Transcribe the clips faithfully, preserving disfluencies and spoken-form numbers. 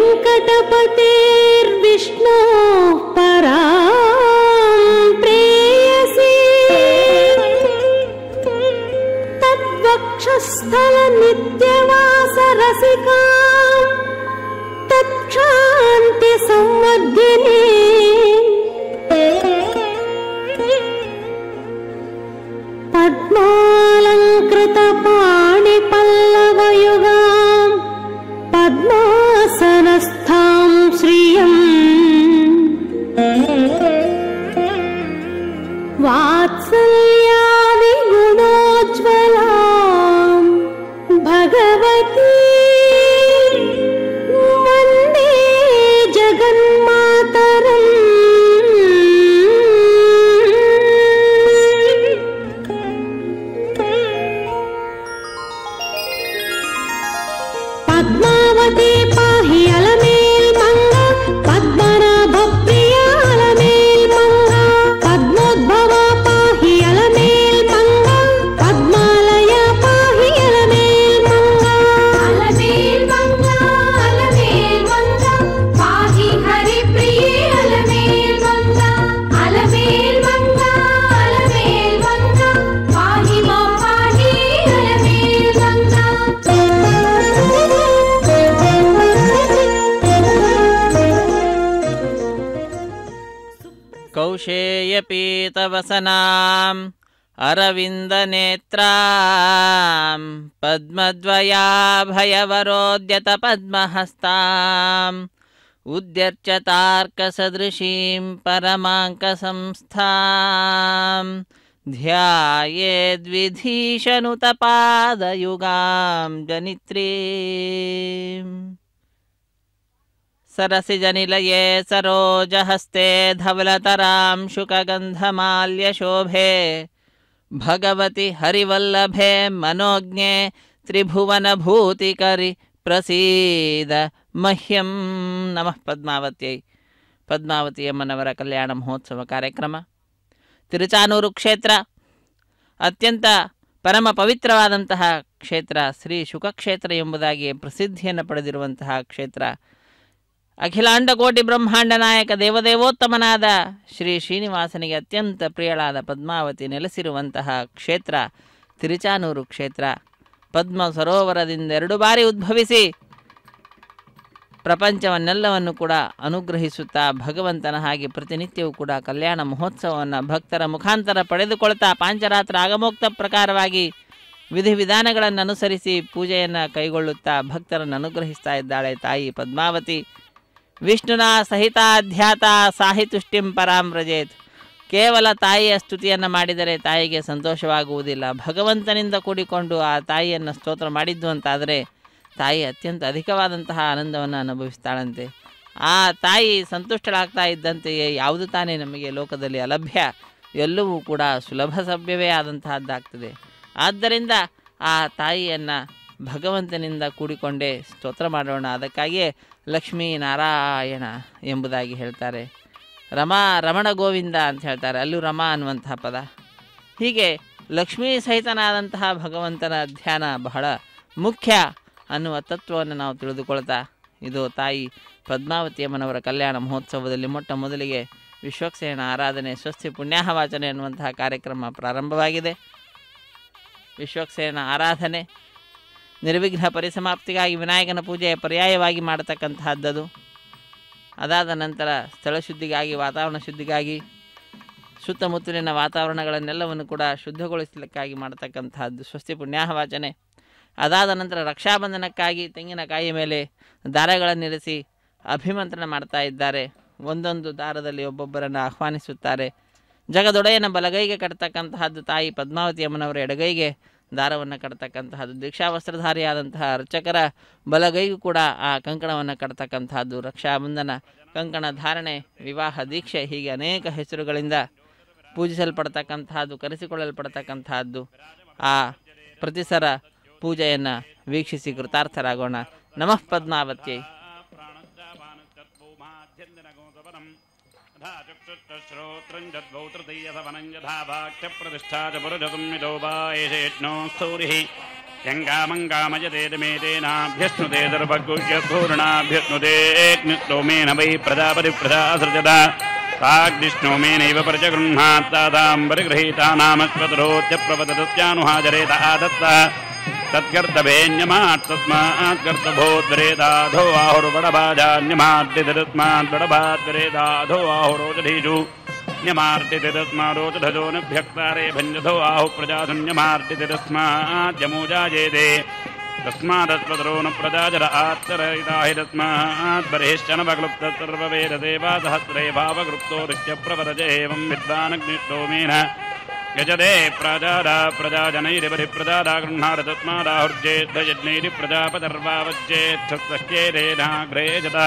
वेङ्कटपतेर्विष्णोः परां प्रेयसी तद्वक्षस्थलनित्यवासरसिकां तत्क्षान्तिसंवर्धिनी पद्मालङ्कृतपाणिपल्लवयुगां पद्मासनस्थां श्रियम् वात्सल्यादिगुणोज्ज्वलां भगवती वन्दे जगन्मातरम्। पद्मावती पाहि अलमेल मंगा पद्मनाभ प्रिय अलमेल मंगा पद्मोद्भवा पाहि अलमेल मंगा पद्मालया पाहि अलमेल मंगा अलमेल मंगा अलमेल मंगा पाहि हरि प्रिय अलमेल मंगा अलमेल मंगा अलमेल मंगा पाहि मा पाहि अलमेल मंगा। कौशेयपीतवसनाम् अरविन्दनेत्रां पद्मद्वयाभयवरोद्यतपद्महस्ताम् उद्यर्चतार्कसदृशीं परमाङ्कसंस्थां ध्यायेद्विधीशनुतपादयुगां जनित्रीम्। सरसिजनिलये सरोजहस्ते धवलतरां शुकगन्धमाल्यशोभे भगवति हरिवल्लभे मनोज्ञे त्रिभुवनभूतिकरि प्रसीद मह्यं। नमः पद्मावत्यै। ಪದ್ಮಾವತಿ ಅಮ್ಮನವರ ಕಲ್ಯಾಣ ಮಹೋತ್ಸವ ಕಾರ್ಯಕ್ರಮ ತಿರುಚಾನೂರು ಕ್ಷೇತ್ರ ಅತ್ಯಂತ ಪರಮ ಪವಿತ್ರವಾದಂತಹ ಕ್ಷೇತ್ರ, ಶ್ರೀ ಶುಕಕ್ಷೇತ್ರ ಎಂಬುದಾಗಿ ಪ್ರಸಿದ್ಧಿಯನ್ನು ಪಡೆದಿರುವಂತಹ ಕ್ಷೇತ್ರ. ಅಖಿಲಾಂಡಕೋಟಿ ಬ್ರಹ್ಮಾಂಡ ನಾಯಕ ದೇವದೇವೋತ್ತಮನಾದ ಶ್ರೀ ಶ್ರೀನಿವಾಸನಿಗೆ ಅತ್ಯಂತ ಪ್ರಿಯಳಾದ ಪದ್ಮಾವತಿ ನೆಲೆಸಿರುವಂತಹ ಕ್ಷೇತ್ರ ತಿರುಚಾನೂರು ಕ್ಷೇತ್ರ. ಪದ್ಮ ಸರೋವರದಿಂದ ಎರಡು ಬಾರಿ ಉದ್ಭವಿಸಿ ಪ್ರಪಂಚವನ್ನೆಲ್ಲವನ್ನು ಕೂಡ ಅನುಗ್ರಹಿಸುತ್ತಾ ಭಗವಂತನ ಹಾಗೆ ಪ್ರತಿನಿತ್ಯವೂ ಕೂಡ ಕಲ್ಯಾಣ ಮಹೋತ್ಸವವನ್ನು ಭಕ್ತರ ಮುಖಾಂತರ ಪಡೆದುಕೊಳ್ತಾ ಪಾಂಚರಾತ್ರ ಆಗಮೋಕ್ತ ಪ್ರಕಾರವಾಗಿ ವಿಧಿವಿಧಾನಗಳನ್ನು ಅನುಸರಿಸಿ ಪೂಜೆಯನ್ನು ಕೈಗೊಳ್ಳುತ್ತಾ ಭಕ್ತರನ್ನು ಅನುಗ್ರಹಿಸ್ತಾ ಇದ್ದಾಳೆ ತಾಯಿ ಪದ್ಮಾವತಿ. ವಿಷ್ಣುನ ಸಹಿತಾಧ್ಯಾತ ಸಾಹಿತುಷ್ಟಿಂ ಪರಾಂ ವ್ರಜೇತ್. ಕೇವಲ ತಾಯಿಯ ಸ್ತುತಿಯನ್ನು ಮಾಡಿದರೆ ತಾಯಿಗೆ ಸಂತೋಷವಾಗುವುದಿಲ್ಲ. ಭಗವಂತನಿಂದ ಕೂಡಿಕೊಂಡು ಆ ತಾಯಿಯನ್ನು ಸ್ತೋತ್ರ ಮಾಡಿದ್ದು ಅಂತಾದರೆ ತಾಯಿ ಅತ್ಯಂತ ಅಧಿಕವಾದಂತಹ ಆನಂದವನ್ನು ಅನುಭವಿಸ್ತಾಳಂತೆ. ಆ ತಾಯಿ ಸಂತುಷ್ಟಳಾಗ್ತಾ ಇದ್ದಂತೆಯೇ ಯಾವುದು ತಾನೇ ನಮಗೆ ಲೋಕದಲ್ಲಿ ಅಲಭ್ಯ, ಎಲ್ಲವೂ ಕೂಡ ಸುಲಭ ಸಭ್ಯವೇ ಆದಂತಹದ್ದಾಗ್ತದೆ. ಆದ್ದರಿಂದ ಆ ತಾಯಿಯನ್ನು ಭಗವಂತನಿಂದ ಕೂಡಿಕೊಂಡೇ ಸ್ತೋತ್ರ ಮಾಡೋಣ. ಅದಕ್ಕಾಗಿಯೇ ಲಕ್ಷ್ಮೀ ನಾರಾಯಣ ಎಂಬುದಾಗಿ ಹೇಳ್ತಾರೆ. ರಮಾ ರಮಣ ಗೋವಿಂದ ಅಂತ ಹೇಳ್ತಾರೆ, ಅಲ್ಲೂ ರಮಾ ಅನ್ನುವಂತಹ ಪದ. ಹೀಗೆ ಲಕ್ಷ್ಮೀ ಸಹಿತನಾದಂತಹ ಭಗವಂತನ ಧ್ಯಾನ ಬಹಳ ಮುಖ್ಯ ಅನ್ನುವ ತತ್ವವನ್ನು ನಾವು ತಿಳಿದುಕೊಳ್ತಾ ಇದು ತಾಯಿ ಪದ್ಮಾವತಿಯಮ್ಮನವರ ಕಲ್ಯಾಣ ಮಹೋತ್ಸವದಲ್ಲಿ ಮೊಟ್ಟ ಮೊದಲಿಗೆ ವಿಶ್ವಕ್ಸೇನ ಆರಾಧನೆ ಸ್ವಸ್ತಿ ಪುಣ್ಯಾಹವಾಚನೆ ಎನ್ನುವಂತಹ ಕಾರ್ಯಕ್ರಮ ಪ್ರಾರಂಭವಾಗಿದೆ. ವಿಶ್ವಕ್ಸೇನ ಆರಾಧನೆ ನಿರ್ವಿಘ್ನ ಪರಿಸಮಾಪ್ತಿಗಾಗಿ ವಿನಾಯಕನ ಪೂಜೆಯ ಪರ್ಯಾಯವಾಗಿ ಮಾಡತಕ್ಕಂತಹದ್ದದು. ಅದಾದ ನಂತರ ಸ್ಥಳ ಶುದ್ಧಿಗಾಗಿ, ವಾತಾವರಣ ಶುದ್ಧಿಗಾಗಿ, ಸುತ್ತಮುತ್ತಲಿನ ವಾತಾವರಣಗಳನ್ನೆಲ್ಲವನ್ನು ಕೂಡ ಶುದ್ಧಗೊಳಿಸಲಿಕ್ಕಾಗಿ ಮಾಡತಕ್ಕಂತಹದ್ದು ಸ್ವಸ್ತಿ ಪುಣ್ಯಾಹವಾಚನೆ. ಅದಾದ ನಂತರ ರಕ್ಷಾಬಂಧನಕ್ಕಾಗಿ ತೆಂಗಿನಕಾಯಿಯ ಮೇಲೆ ದಾರಗಳನ್ನಿರಿಸಿ ಅಭಿಮಂತ್ರಣ ಮಾಡ್ತಾ ಇದ್ದಾರೆ. ಒಂದೊಂದು ದಾರದಲ್ಲಿ ಒಬ್ಬೊಬ್ಬರನ್ನು ಆಹ್ವಾನಿಸುತ್ತಾರೆ. ಜಗದೊಡೆಯನ ಬಲಗೈಗೆ ಕಟ್ತಕ್ಕಂತಹದ್ದು ತಾಯಿ ಪದ್ಮಾವತಿ ಅಮ್ಮನವರ ಎಡಗೈಗೆ ದಾರವನ್ನು ಕಟ್ತಕ್ಕಂತಹದ್ದು. ದೀಕ್ಷಾವಸ್ತ್ರಧಾರಿಯಾದಂತಹ ಅರ್ಚಕರ ಬಲಗೈಗೂ ಕೂಡ ಆ ಕಂಕಣವನ್ನು ಕಟ್ತಕ್ಕಂತಹದ್ದು. ರಕ್ಷಾಬಂಧನ, ಕಂಕಣ ಧಾರಣೆ, ವಿವಾಹ ದೀಕ್ಷೆ, ಹೀಗೆ ಅನೇಕ ಹೆಸರುಗಳಿಂದ ಪೂಜಿಸಲ್ಪಡ್ತಕ್ಕಂತಹದ್ದು, ಕರೆಸಿಕೊಳ್ಳಲ್ಪಡ್ತಕ್ಕಂತಹದ್ದು. ಆ ಪ್ರತಿಸರ ಪೂಜೆಯನ್ನು ವೀಕ್ಷಿಸಿ ಕೃತಾರ್ಥರಾಗೋಣ. ನಮಃ ಪದ್ಮಾವತ್ಯೈ. यङ्गामङ्गामयतेदमेतेनाभ्यश्नुते सर्वगुह्यपूर्णाभ्यश्नुतेऽग्निष्टोमेन वै प्रजापतिप्रजासृजत ताग्निष्टोमेनैव प्रजगृह्णात् तादां परिगृहीतानामश्वतरोच्च प्रवदतस्यानुहाजरेत आदत्त तत्कर्तव्येन्यमात् तस्मात् कर्तभोद्वरेदाधो आहुर्बडबाजान्यमाद्यतस्मात् बडबाद्वरेदाधो आहुरोजधीषु न्यमार्तितस्मारोजधजो नभ्यक्तारे भञ्जधो आहुः प्रजाधुन्यमार्तिते तस्मात् यमोजायेते तस्मादस्वतरो न प्रजाजर आत्तरयिताहि तस्मात् बर्हिश्चन वक्लुप्तसर्ववेददेवासहस्रे भावगृप्तो ऋष्य प्रवरज एवं विद्वानग्निष्टोमेन यजदे प्रजादा प्रजाजनैरिवरि प्रजादा गृह्णार तस्मादाहुर्जेद्धयज्ञैरि प्रजापतर्वावज्जेच्छस्तेनाग्रे जता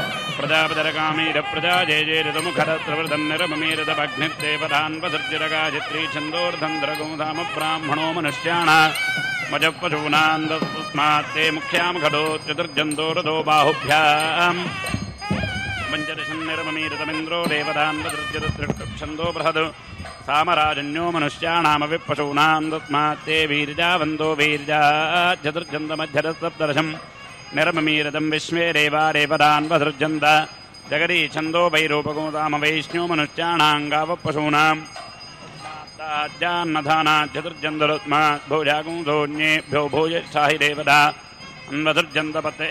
प्रजापतिरकामीरप्रजाजेजेरितमुखरत्रवृतन्निरममीरतमग्निर्देवतान्वसर्जरगायत्री छन्दोर्धन्द्रगोधाम ब्राह्मणो मनुष्याण मजःपशूनान्दस्मात् ते मुख्यां घटो चतुर्जन्तोरथो बाहुभ्याम् पञ्चदशन्निरममीरतमिन्द्रो देवतान्वसर्जरछन्दो बृहद् सामराजन्यो मनुष्याणामपि पशूनान्दस्मात् ते वीर्जावन्दो वीर्जा चतुर्जन्तमध्यरसप्तदशम् निरममीरतं विश्वे देवा देवतान्वसृजन्त जगदी छन्दो वैरूपगोदाम वैष्ण्यो मनुष्याणाङ्गावपशूनाम् जान्नधानात् चतुर्जन्तरुत्मात् भोजागुंसोऽन्येभ्यो भोजशाहि देवता अन्वसृजन्तपत्त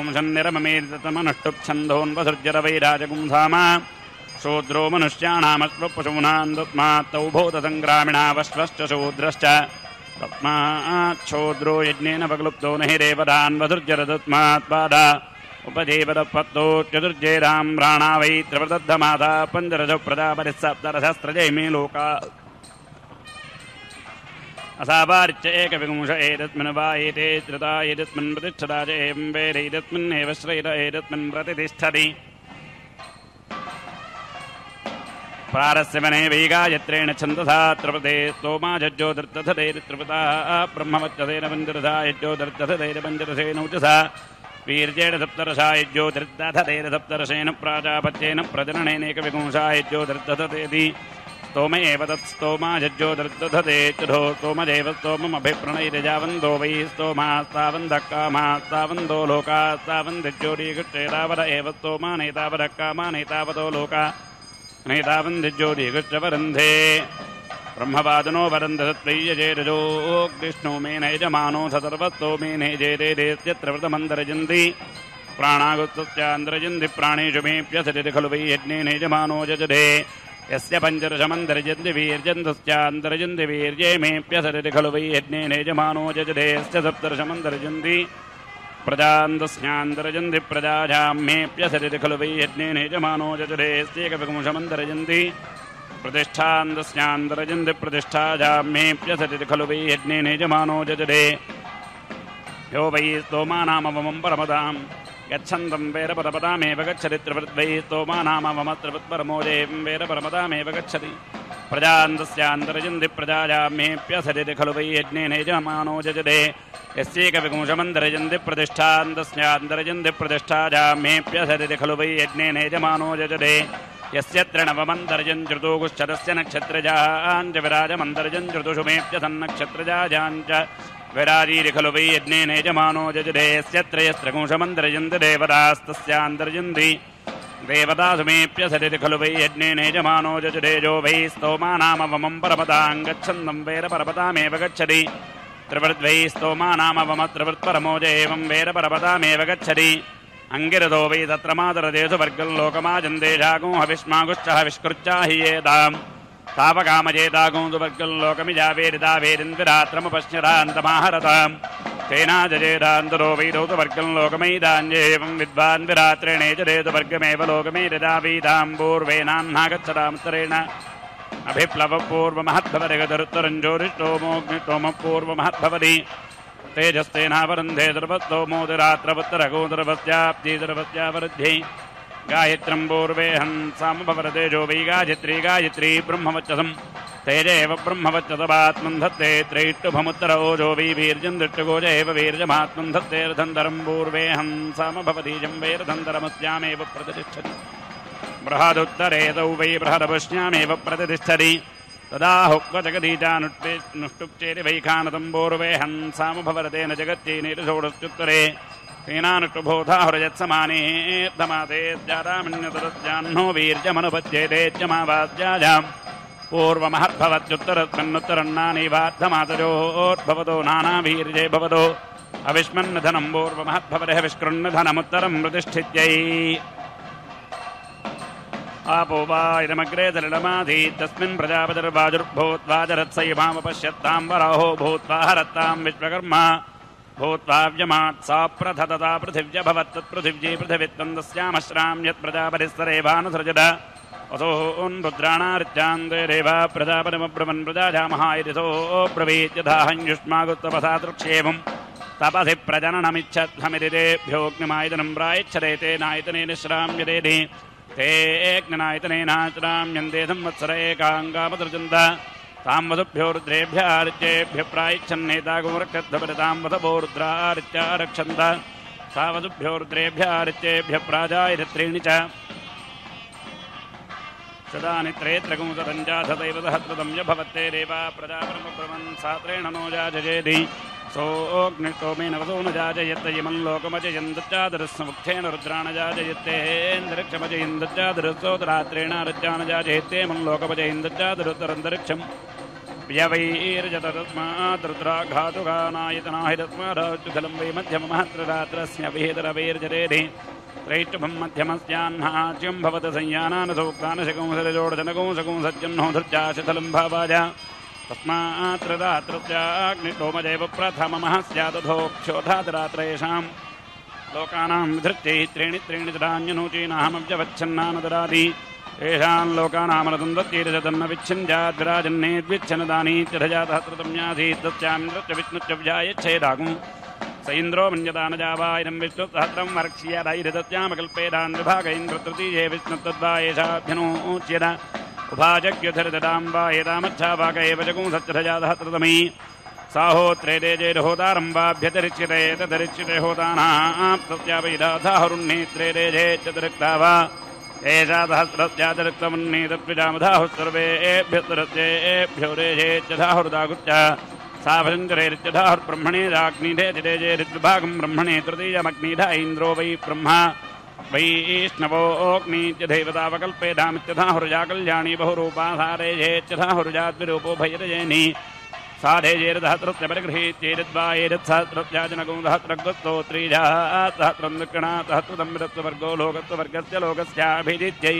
एकविगुंसन्निरममीरतमनुष्टुप्छन्दोऽन्वसृज्यत वैराजगुंसाम शूद्रो मनुष्याणामश्वपशूनान् तस्मात् तौ भूतसङ्ग्रामिणावश्वश्च शूद्रश्च तस्मात् शूद्रो यज्ञेन वक्लुप्तो न हि देवतान्वसृज्यत तस्मात् पादा उपजीवतपत्तो चतुर्जेरां प्राणा वै त्रिवृतद्धमाता पञ्चरजो प्रजापतिस्सप्तरसस्रजैमे लोका असावार्च एकविगुंश एतस्मिन् वा एते त्रिता एतस्मिन् प्रतिष्ठता च एवं वेद एतस्मिन्नेव श्रयत एतस्मिन् प्रतिष्ठति प्रारस्यवने वैगायत्रेण छन्दसा त्रिपदे स्तोमाज्योतिर्दधतेरित्रिपदा ब्रह्मवच्चसेन पञ्चरसा यज्ञोतिर्दधतेन पञ्चरसेन उचसा वीर्येण सप्तरसा यज्ञोतिर्दधतेन सप्तरसेन प्राजापत्येन प्रजननेनैकविगुंसा यज्ञोतिर्दधतेति स्तोम एव तत्स्तोमाज्योतिर्दधते चुधो स्तोमदेव स्तोममभिप्रणैरजावन्दो वै स्तोमास्तावन्दः कामास्तावन्दो लोकास्तावन्दिज्योतिकृष्टेतावद एव स्तोमानेतावदः कामानेतावदो लोका नैतावन्दिज्योतिकृष्टवरन्धे ब्रह्मवादनो वरन्दसत्त्वय्यजेरजोऽग्निष्णो मेन यजमानो सतर्वस्तो मेने जेतेत्यत्रव्रतमन्तरजन्ति प्राणागुत्तस्यान्तरजन्ति प्राणेषु मेऽप्यसरिति खलु वै यज्ञेन यजमानो जजते यस्य पञ्चदशमन्तरजन्ति वीर्यन्तस्यान्तरजन्ति वीर्ये मेऽप्यसरिति खलु वै यज्ञेन यजमानो जजते यस्य सप्तदशमन्तरजन्ति प्रजान्तस्यान्तरजन्ति प्रजाजाम्येऽप्यसरिति खलु वै यज्ञेन यजमानो जजते यस्यैकविगुंशमन्तरजन्ति प्रतिष्ठान्तस्यान्तरजन्ति प्रतिष्ठाजाम्येऽप्यसरिति खलु वै यज्ञेन यजमानो जजते यो वै स्तोमानामवमं परमदां गच्छन्तं वेरपरपदामेव गच्छति त्रिवृद्वै स्तोमानामवमत्रिवृत्परमोदेवं वेरपरमदामेव गच्छति प्रजान्तस्यान्तरजन्ति प्रजाजाम्येऽप्यसरिति खलु वै यज्ञेन यजमानो जजते यस्यैकविगुंशमन्तरजन्ति प्रतिष्ठान्तस्यान्तरजन्ति प्रतिष्ठाजाम्येऽप्यसरिति खलु वै यज्ञेन यजमानो जजते यस्य त्रिणवमन्तर्जन्त्युतोगुश्चरस्य नक्षत्रजाञ्च विराजमन्तर्जन्त्युतुषु मेऽप्यसन्नक्षत्रजाञ्च विराजीरि खलु वै यज्ञेन यजमानो जजते यस्य त्रयस्त्रगुंशमन्तर्जन्ति देवतास्तस्यान्तर्जन्ति देवतासु मेऽप्यसरिति खलु वै यज्ञेन यजमानो जजते जो वै स्तोमानामवमं परमतां गच्छन्तं वेरपरपतामेव गच्छति त्रिवृद्वै स्तोमानामवमत्रिवृत्परमोज एवं वेरपरपतामेव गच्छति अंगिरदो वै तत्र मातरदेशु वर्गल्लोकमाजन्देशागो हविष्मागुश्च हविष्कृच्चा हि येदाम् तावकामजेतागोन्दु वर्गल्लोकमिजावेरिदावेरिन्विरात्रमपश्यरान्तमाहरताम् तेना जजेदान्तरो वैदौतु वर्गल्लोकमैदान्येवं विद्वान् विरात्रेणे जरेतु वर्गमेव लोकमेरिदावीदाम् पूर्वेनान्नागच्छतामुत्तरेण अभिप्लवपूर्वमहद्भवतिगतरुत्तरञ्जोरिष्टोमोऽग्निष्टोमपूर्वमहद्भवति तेजस्तेनावरुन्धे द्रवत्तोमोदिरात्रवत्तरगोदरवत्याब्धिदरवत्यावरुद्धि गायत्रं पूर्वे हंसामभवरतेजो वै गायत्री गायत्री ब्रह्मवच्चसम् तेजेव ब्रह्मवच्चसमात्मन् धत्ते त्रैष्टुभमुत्तर ओजो वै वीर्यं दृष्टगोज एव वीर्यमात्मन् धत्तेर्धन्तरं पूर्वे हंसामभवतीजं वैर्धन्तरमस्यामेव प्रतिष्ठति बृहदुत्तरे तौ वै बृहदपश्यामेव प्रतिष्ठति तदा हुक्वजगदीजानुष्टुप्चेति वैखानतम्बोर्वेहन् सामुभवरतेन जगच्चैनेषोडस्त्युत्तरे तेनानुष्टुभूताहुरजत्समानेर्धमातेज्जातामन्यतरस्याह्नो वीर्यमनुपज्येतेज्यमावास्याजाम् पूर्वमहद्भवत्युत्तरत्मन्नुत्तरन्नानीवाद्धमातजोद्भवतो नानावीर्ये भवतो अविष्मन्नधनं पूर्वमहद्भवतः विष्कृन्नधनमुत्तरं प्रतिष्ठित्यै आपो वा इदमग्रे सलिलमाधीत् तस्मिन् प्रजापतिर्वाजुर्भूत्वाजरत्सैवामपश्यत्तां वराहो भूत्वा हरत्तां विश्वकर्मा भूत्वा व्यमात् सा प्रथतता पृथिव्यभवत् तत्पृथिव्यै पृथिवित्वं तस्यामश्रां यत्प्रजापतिस्तरेवानुसृजत असोन् रुद्राणार्चान्देरेव प्रजापतिमब्रवन् प्रजाजामहायरिसो ब्रवीत् यथाहं युष्मागुत्तपसा तृक्षेमं तपसि प्रजननमिच्छत्थमिरितेभ्योऽग्निमायतनं प्रायच्छते तेनायतनेन श्राम्यते ते ज्ञनायतनेनाश्राम्यन्ते संवत्सर एकाङ्गामसृजन्त तां वसुभ्यो रुद्रेभ्यः आर्चेभ्यः प्रायच्छन्नेतागुमरक्षद्धपरितां वसवो रुद्रार्च्या रक्षन्त सा वसुभ्यो रुद्रेभ्यः आर्चेभ्यः प्राजायत्रीणि च सदा नित्रेत्रगुंसतञ्जाथतैव सहस्रतं यभवत्तेरेव प्रजापरमब्रवन् सात्रेण नो जाजयेति सोऽग्निष्टोमेन वसो न जाजयत्त इमल्लोकमजयन्दच्चादरस्समुक्षेण रुद्राण जाजयत्तेऽन्तरिक्षमजयन्दच्चादरस्सोतरात्रेण रज्जान जाजयत्ते मल्लोकमजयन्दच्चादरुत्तरन्तरिक्षं व्यवैर्जतरस्मात् रुद्राघातुगानायतनाहिरस्माराच्युतलं वै मध्यममहत्ररात्रस्य विहितरवैर्जरेधि त्रैष्टुभं मध्यमस्याह्नाच्यं भवत संयानानसौक्तानशकंसरजोडजनकंसकंसज्जन्नो धृत्याशतलं भावाज तस्मात् रात्रस्याग्निष्टोमजैव प्रथममः स्यादधोक्षोधातरात्रेषां लोकानां विधृत्यै त्रीणि त्रीणि तदान्यनूचीनाहमव्यवच्छन्नान ददाति येषां लोकानामनतं दत्तीरजतन्न विच्छिन्त्याद्विराजन्नेद्विच्छनदानीत्यधजातहत्रतम्यासीत् तस्यामिन्द्रश्च विष्णुश्च व्यायच्छेदाकुं स इन्द्रो मन्यदानजावायनं विष्णुसहस्रं वर्क्ष्यदैरदत्यामकल्पेदान् विभागैन्द्रतृतीये विष्णुतद्वा एषाभ्यनोच्यत उभाजग्यधरददां वा एतामच्छा वाक एव जगुंसत्यधजातहत्रतमी साहोत्रे देजेर्होतारं वाभ्यतिरिच्यते तदरिच्यते होतानां तस्यापैधाहुरुन्नेत्रे देजेत्यतिरिक्ता वा एषा सहस्रस्यातिरिक्तमुन्नीतत्विजामधाहुः सर्वेभ्यस्तरस्येभ्यो देजेत्यधाहुरुदागुच्च सा भजङ्करेरित्यधाहुर्ब्रह्मणे दाग्निधेतिदेजेरिद्विभागं ब्रह्मणे तृतीयमग्निध इन्द्रो वै ब्रह्मा वैष्णवोऽग्नीत्यदैवतावकल्पेदामित्यथाहुरुजा कल्याणी बहुरूपा सारेजेत्यथाहुरुजाद्विरूपो भैरजेनि साधेजेर्दहत्रस्य परिगृहीत्येतद्वा एतत्सहस्रस्याजनगुं त्रीजा सहस्रं दक्षिणा सहस्रतं विदत्ववर्गो लोकत्ववर्गस्य लोकस्याभिजित्यै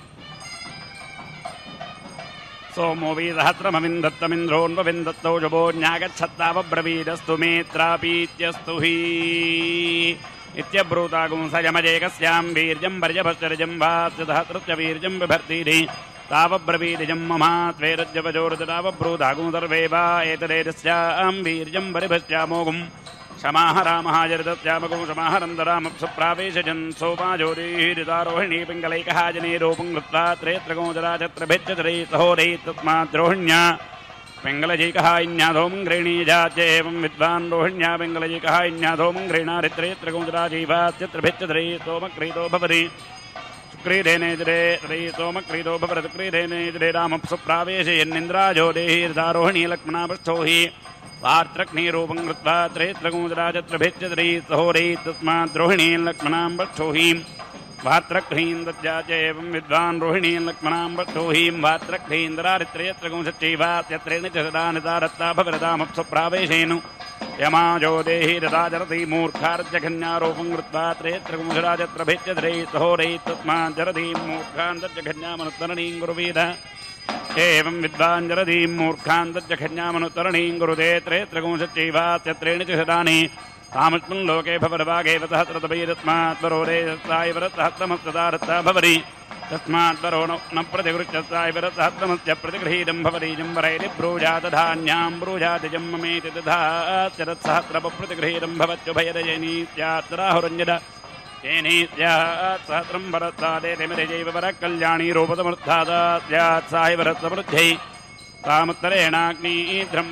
सोमो वै सहस्रमविन्दत्तमिन्द्रोन्वविन्दत्तौ जभोन्यागच्छत्तावब्रवीदस्तु मेत्रापीत्यस्तु हि इत्यब्रूतागुंसयमजेकस्यां वीर्यं वर्जभश्चर्यं वास्यसहस्रस्य वीर्यं बिभर्तीति तावब्रवीदिजं मम त्वेरज्जवजोरुतावब्रूतागुं सर्वे वा एतदेतस्यां वीर्यं वरिभश्चामोघुं क्षमाह रामः जरितस्यामगुं समाहरन्दरामप्सुप्रावेशजन् सोपाजोरीरितारोहिणी पिङ्गलैकः जनेरोपं कृत्वा त्रेत्रगोचराचत्रभिच्चतरै सहोरै तस्मात् रोहिण्या पिङ्गलजैकः इन्याधोमं गृह्णीजाच्य एवं विद्वान् रोहिण्या पिङ्गलजैकः इन्याधोमं गृह्णारित्रयत्रगोचराजीवास्यत्रभिच्चतरै सोमक्रीतो भवति सुक्रीडेनेजरे तरै सोमक्रीतो भवति सुक्रीडेनेजरे रामप्सुप्रावेशयन्निन्द्राजो देहीर्दारोहिणी लक्ष्मणापृष्ठो हि वार्त्रग्निरूपं कृत्वा त्रयत्रगोचराचत्रभिच्चतरै सहोरै तस्मात् रोहिणी लक्ष्मणां पृष्ठो हि वात्रघ्नीं दद्याच एवं विद्वान् रोहिणीं लक्ष्मणां पृष्ठो हि वात्रघ्नीन्दरारित्रयत्रगुंसच्चैवात्यत्रेण च सदा नितारत्ता भवरतामप्सुप्रावेशेन यमाजो देहि रथाजरति मूर्खार्जघन्यारोपं कृत्वा त्रयत्रगुंसराजत्रभिच्चतरै सहोरै तस्मात् जरतीं मूर्खान् तज्जघन्यामनुत्तरणीं गुरुवीद एवं विद्वान् जरतीं मूर्खान् तज्जघन्यामनुत्तरणीं गुरुदे त्रयत्रगुंसच्चैवात्यत्रेण च सदानि तामस्मिन् लोके भवरवागेव सहस्रतपैरस्मात् वरोरे सहस्रमस्तदारत्ता भवति तस्मात् वरो न प्रतिगृह्य सहस्रमस्य प्रतिगृहीतं भवति जम्बरैरिब्रूजातधान्यां ब्रूजातिजं ममेति दधाश्चरत्सहस्रपप्रतिगृहीतं भवत्युभयरजनी स्यात्तराहुरञ्जद येनी स्यात् सहस्रं वरत्सादेतिमिरजैव वरः कल्याणी रूपतमर्थादा स्यात् साहि वरत्समृद्ध्यै तामुत्तरेणाग्निध्रं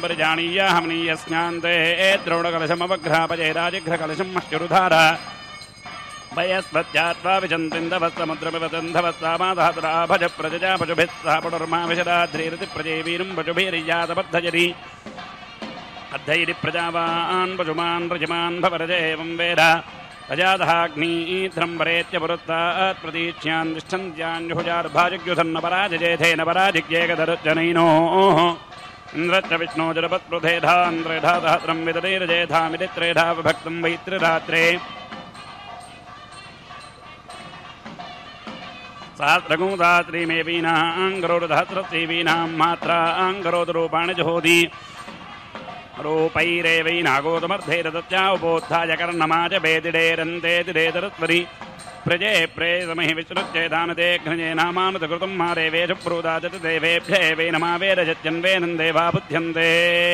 परिजानीयाहमनीयस्नान्ते द्रोणकलशमवघ्रापजय राजघ्रकलशम् अश्चुरुधार वयस्पत्यात्वा विचन्तिन्दवस्तमुद्रमिवतन्धवस्तामाधातुरा भज प्रजजा पशुभिः सह पुनर्माविशदाध्रीरति प्रजेवीरं पशुभिर्यातबद्धजरी अद्धैरि प्रजावान् पशुमान् रजमान् भवरज एवं वेद अजादहाग्नीध्रं वरेत्य पुरस्तात् प्रतीक्ष्यान् तिष्ठन्त्यान्युहुजार्भाजग्युधन्न पराजयेथेन पराजिज्ञेकधरुज्जनैनोः इन्द्रश्च विष्णो जलपत्प्रुधेधान्द्रेधा सहस्रं विदधैरजेधामिदित्रेधा विभक्तं वैत्रिरात्रे सहस्रगुंसात्रीमेवीनाङ्गरोदहस्रस्त्रीवीनां मात्राङ्गरोदरूपाणि जुहोति रूपैरेवैनागोतमर्धैरदत्या उपोत्थाय कर्णमाच वेदिडेरन्ते दिडेतरस्वरि प्रजे प्रेतमहि विश्रुच्चेदानते घ्नजेनामानुतकृतं मारेवेषु प्रोदाचत देवेभ्य एवैनमावेरजत्यन्वेनं देवा बुध्यन्ते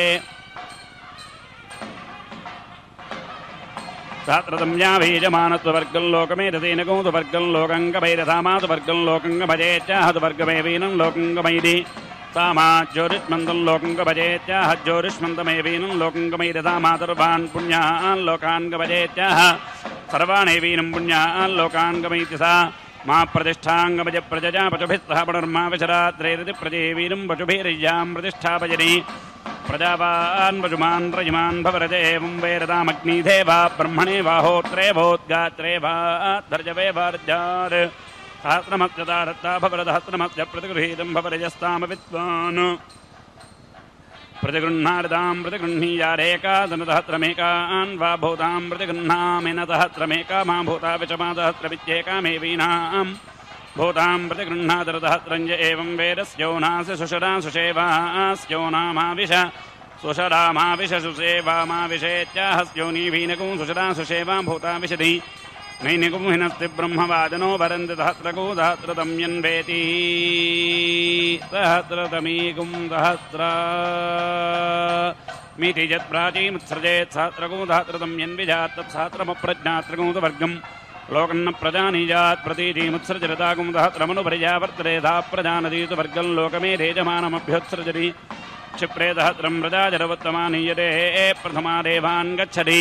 सहस्रतम्या बीजमानत्ववर्गं लोकमेधतेन कौतुवर्गं लोकङ्गभैरथामातुवर्गं लोकङ्गभजेत्याहतुवर्गमेवीनं लोकङ्गमैरि सामाज्योतिष्मन्दं लोकङ्गभजेत्याह ज्योतिष्मन्दमेवीनं लोकङ्गमैरथामातुर्वान् पुण्यान् लोकाङ्गभजेत्याह सर्वाणेवीनं पुण्यान् लोकाङ्गमैति सा मा प्रतिष्ठाङ्गमज प्रजजा पशुभिः सह पुनर्मा विशरात्रेरति प्रजेवीनं पशुभिर्यां प्रतिष्ठापजनि प्रजावान् पशुमान् रजमान् भवरज एवं वेरदामग्निधेवा ब्रह्मणे वाहोत्रे भोद्गात्रे वा धर्जवे वार्जार सहस्रमत्सदारत्ता भवरदहस्रमत्स्य प्रतिगृहीतं भवरजस्ताम विद्वान् प्रतिगृह्णारदां प्रतिगृह्णीयारेकादनसहस्रमेकान् वा भूतां प्रतिगृह्णामेन सहस्रमेका मा भूता विचमादहस्रविच्येकामेवीनां भूतां प्रतिगृह्णादरसहस्रञ्ज एवं वेदस्योनासि सुषरा सुषेवास्योनामाविश सुषरामाविश सुषेवामाविशेत्याहस्योनीभीनकुं सुषरा सुषेवा भूता विशति नैनिकुं हिनस्ति ब्रह्मवादनो वरन्ति सहस्रको सहस्रतं यन्वेति सहस्रतमीकुं सहस्रा मिति यत्प्राचीमुत्सृजेत् सहस्रको सहस्रतं यन्विजात् तत्सहस्रमप्रज्ञात्रकौतवर्गम् लोकन्न प्रजानीजात् प्रतीजीमुत्सृजरताकुं सहस्रमनुपरिजावर्तते धा प्रजानदीतु वर्गं लोकमे रेजमानमभ्युत्सृजति क्षिप्रे सहस्रं प्रजाजरवत्तमानीयते प्रथमा देवान् गच्छति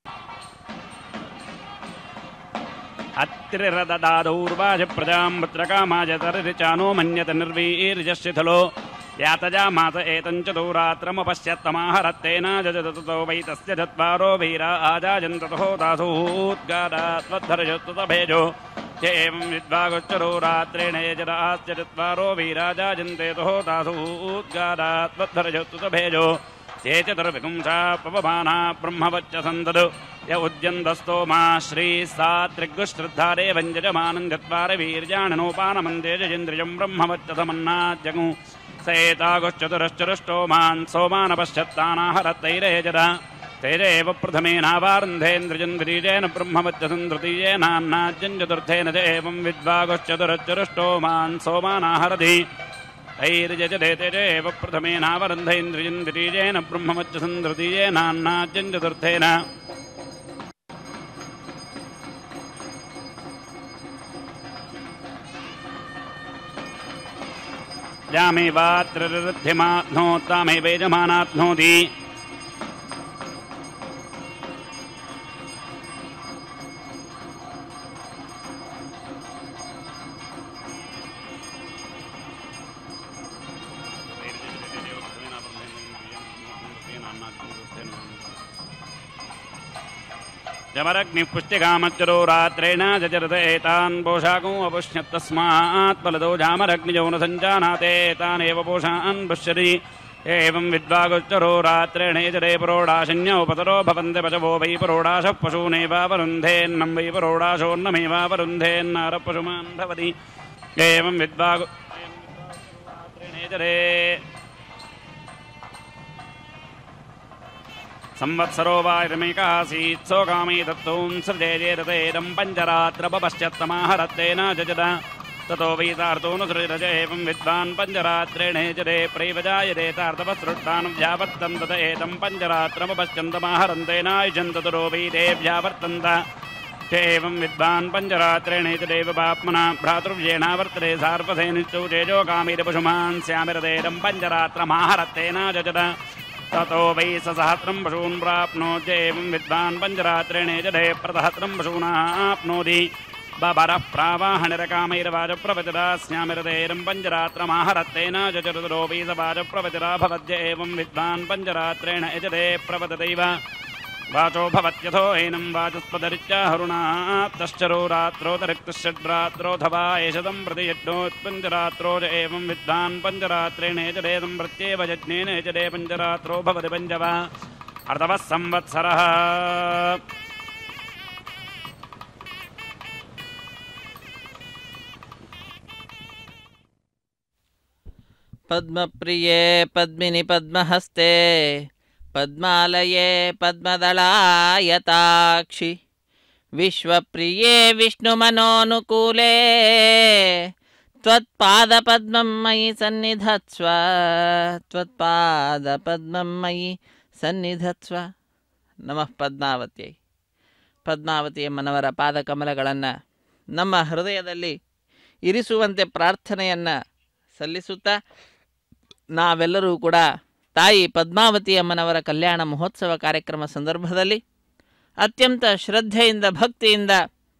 अत्रिरददादौर्वाज प्रजां वत्रकामाजतरिचानो मन्यत निर्वीर्यशिथलो यातजा मात एतञ्चतुरात्रमपश्यत्तमाहरत्तेन जजततो वै तस्य चत्वारो वीरा आजाजन्ततो दासूद्गादात्वद्धरजस्तुतभेजो च एवं विद्वागोच्चरो रात्रेण यजराश्च चत्वारो वीरा जाजन्तेतो दासूद्गादात्वद्धरजस्तुतभेजो ते चतुर्विपुंसा पवमाना ब्रह्मवच्च सन्ददु य उद्यन्दस्तोमा श्रीसात्रिगुश्रद्धारे वञ्जजमानं चत्वार वीर्याणनोपानमन्ते जजेन्द्रियं ब्रह्मवच्च समन्नाद्यगु सेतागुश्चतुरश्चतुष्टोमान् सोमानपश्चत्तानाहरत्तैरेजरा तैरेव प्रथमेनावारुन्धेन्द्रजन्द्रीजेन ब्रह्मवच्च सन्दृतीयेनान्नाद्यं चतुर्थेन च एवं विद्वागुश्चतुरश्चतुष्टोमान् सोमानाहरति तैर्यजते च एव प्रथमेनावरुन्धेन्द्रजन्द्रीजेन ब्रह्मवच्च सन्दृतीयेनान्नाद्यं चतुर्थेन यामेवात्ररध्यमात्नोत्तामेवेजमानात्नोति जमरग्निपुष्टिकामच्चरो रात्रेण जजरत एतान् पोषाको अपुष्यत्तस्मात् फलदो जामरग्निजो न सञ्जानाते एतानेव पोषान् पुष्यति एवं विद्वागोच्चरो रात्रेण जरे परोडाशन्यो पतरो भवन्ति पशवो वै परोडाशः पशूनेवावरुन्धेन्नं वै परोडाशोन्नमेवावरुन्धेन्नारः पशुमान् भवति एवं विद्वागो रात्रेण जरे संवत्सरो वायमेकासीत् सोगामी तत्तूं सृजेजेरतेदं पञ्चरात्रपश्चत्तमाहरत्तेन जजत ततो वैतार्तोऽनुसृजरज एवं विद्वान् पञ्चरात्रेण जरे प्रैवजायतेतार्तपसृष्टान् व्यावर्तन् तत एतं पञ्चरात्रमपश्चन्तमाहरन्तेनायुजन् ततरो वैदेव्यावर्तन्त च एवं विद्वान् पञ्चरात्रेण जदेव पाप्मना भ्रातृव्येणावर्तते सार्वधेनुश्चौ तेजो कामीरपशुमान् स्यामिरतेदं पञ्चरात्रमाहरत्तेन जजत ततो वै सहस्रं पशून् प्राप्नोति एवं विद्वान् पञ्चरात्रेण यजते प्रसहस्रं पशूनाप्नोति बबरः प्रावाहनिरकामैर्वाचप्रवचरास्यामिरतेरं पञ्चरात्रमाहरत्तेन चतुर्दरोऽपि स वाचप्रवचरा भवत्य एवं विद्वान् पञ्चरात्रेण यजते प्रवदतैव वाचो भवत्यथो एनं वाचस्पदरित्याहरुणा तश्चरो रात्रोऽतिरिक्तषड्रात्रोऽथवा एषदं प्रति यज्ञोत्पञ्चरात्रो च एवं विद्वान् पञ्चरात्रेण यजते संवृत्येव यज्ञेन यजते पञ्चरात्रो भवति पञ्चव अर्धवः संवत्सरः पद्मप्रिये पद्मिनि पद्महस्ते पद्मालये पद्मदलायताक्षि विश्वप्रिये विष्णुमनोनुकूले त्वत्पादपद्मं मयि सन्निधत्स्व त्वत्पादपद्मं मयि सन्निधत्स्व ನಮಃ ಪದ್ಮಾವತಿಯೈ. ಪದ್ಮಾವತಿ ಎಮ್ಮನವರ ಪಾದಕಮಲಗಳನ್ನು ನಮ್ಮ ಹೃದಯದಲ್ಲಿ ಇರಿಸುವಂತೆ ಪ್ರಾರ್ಥನೆಯನ್ನು ಸಲ್ಲಿಸುತ್ತಾ ನಾವೆಲ್ಲರೂ ಕೂಡ ತಾಯಿ ಪದ್ಮಾವತಿ ಅಮ್ಮನವರ ಕಲ್ಯಾಣ ಮಹೋತ್ಸವ ಕಾರ್ಯಕ್ರಮ ಸಂದರ್ಭದಲ್ಲಿ ಅತ್ಯಂತ ಶ್ರದ್ಧೆಯಿಂದ ಭಕ್ತಿಯಿಂದ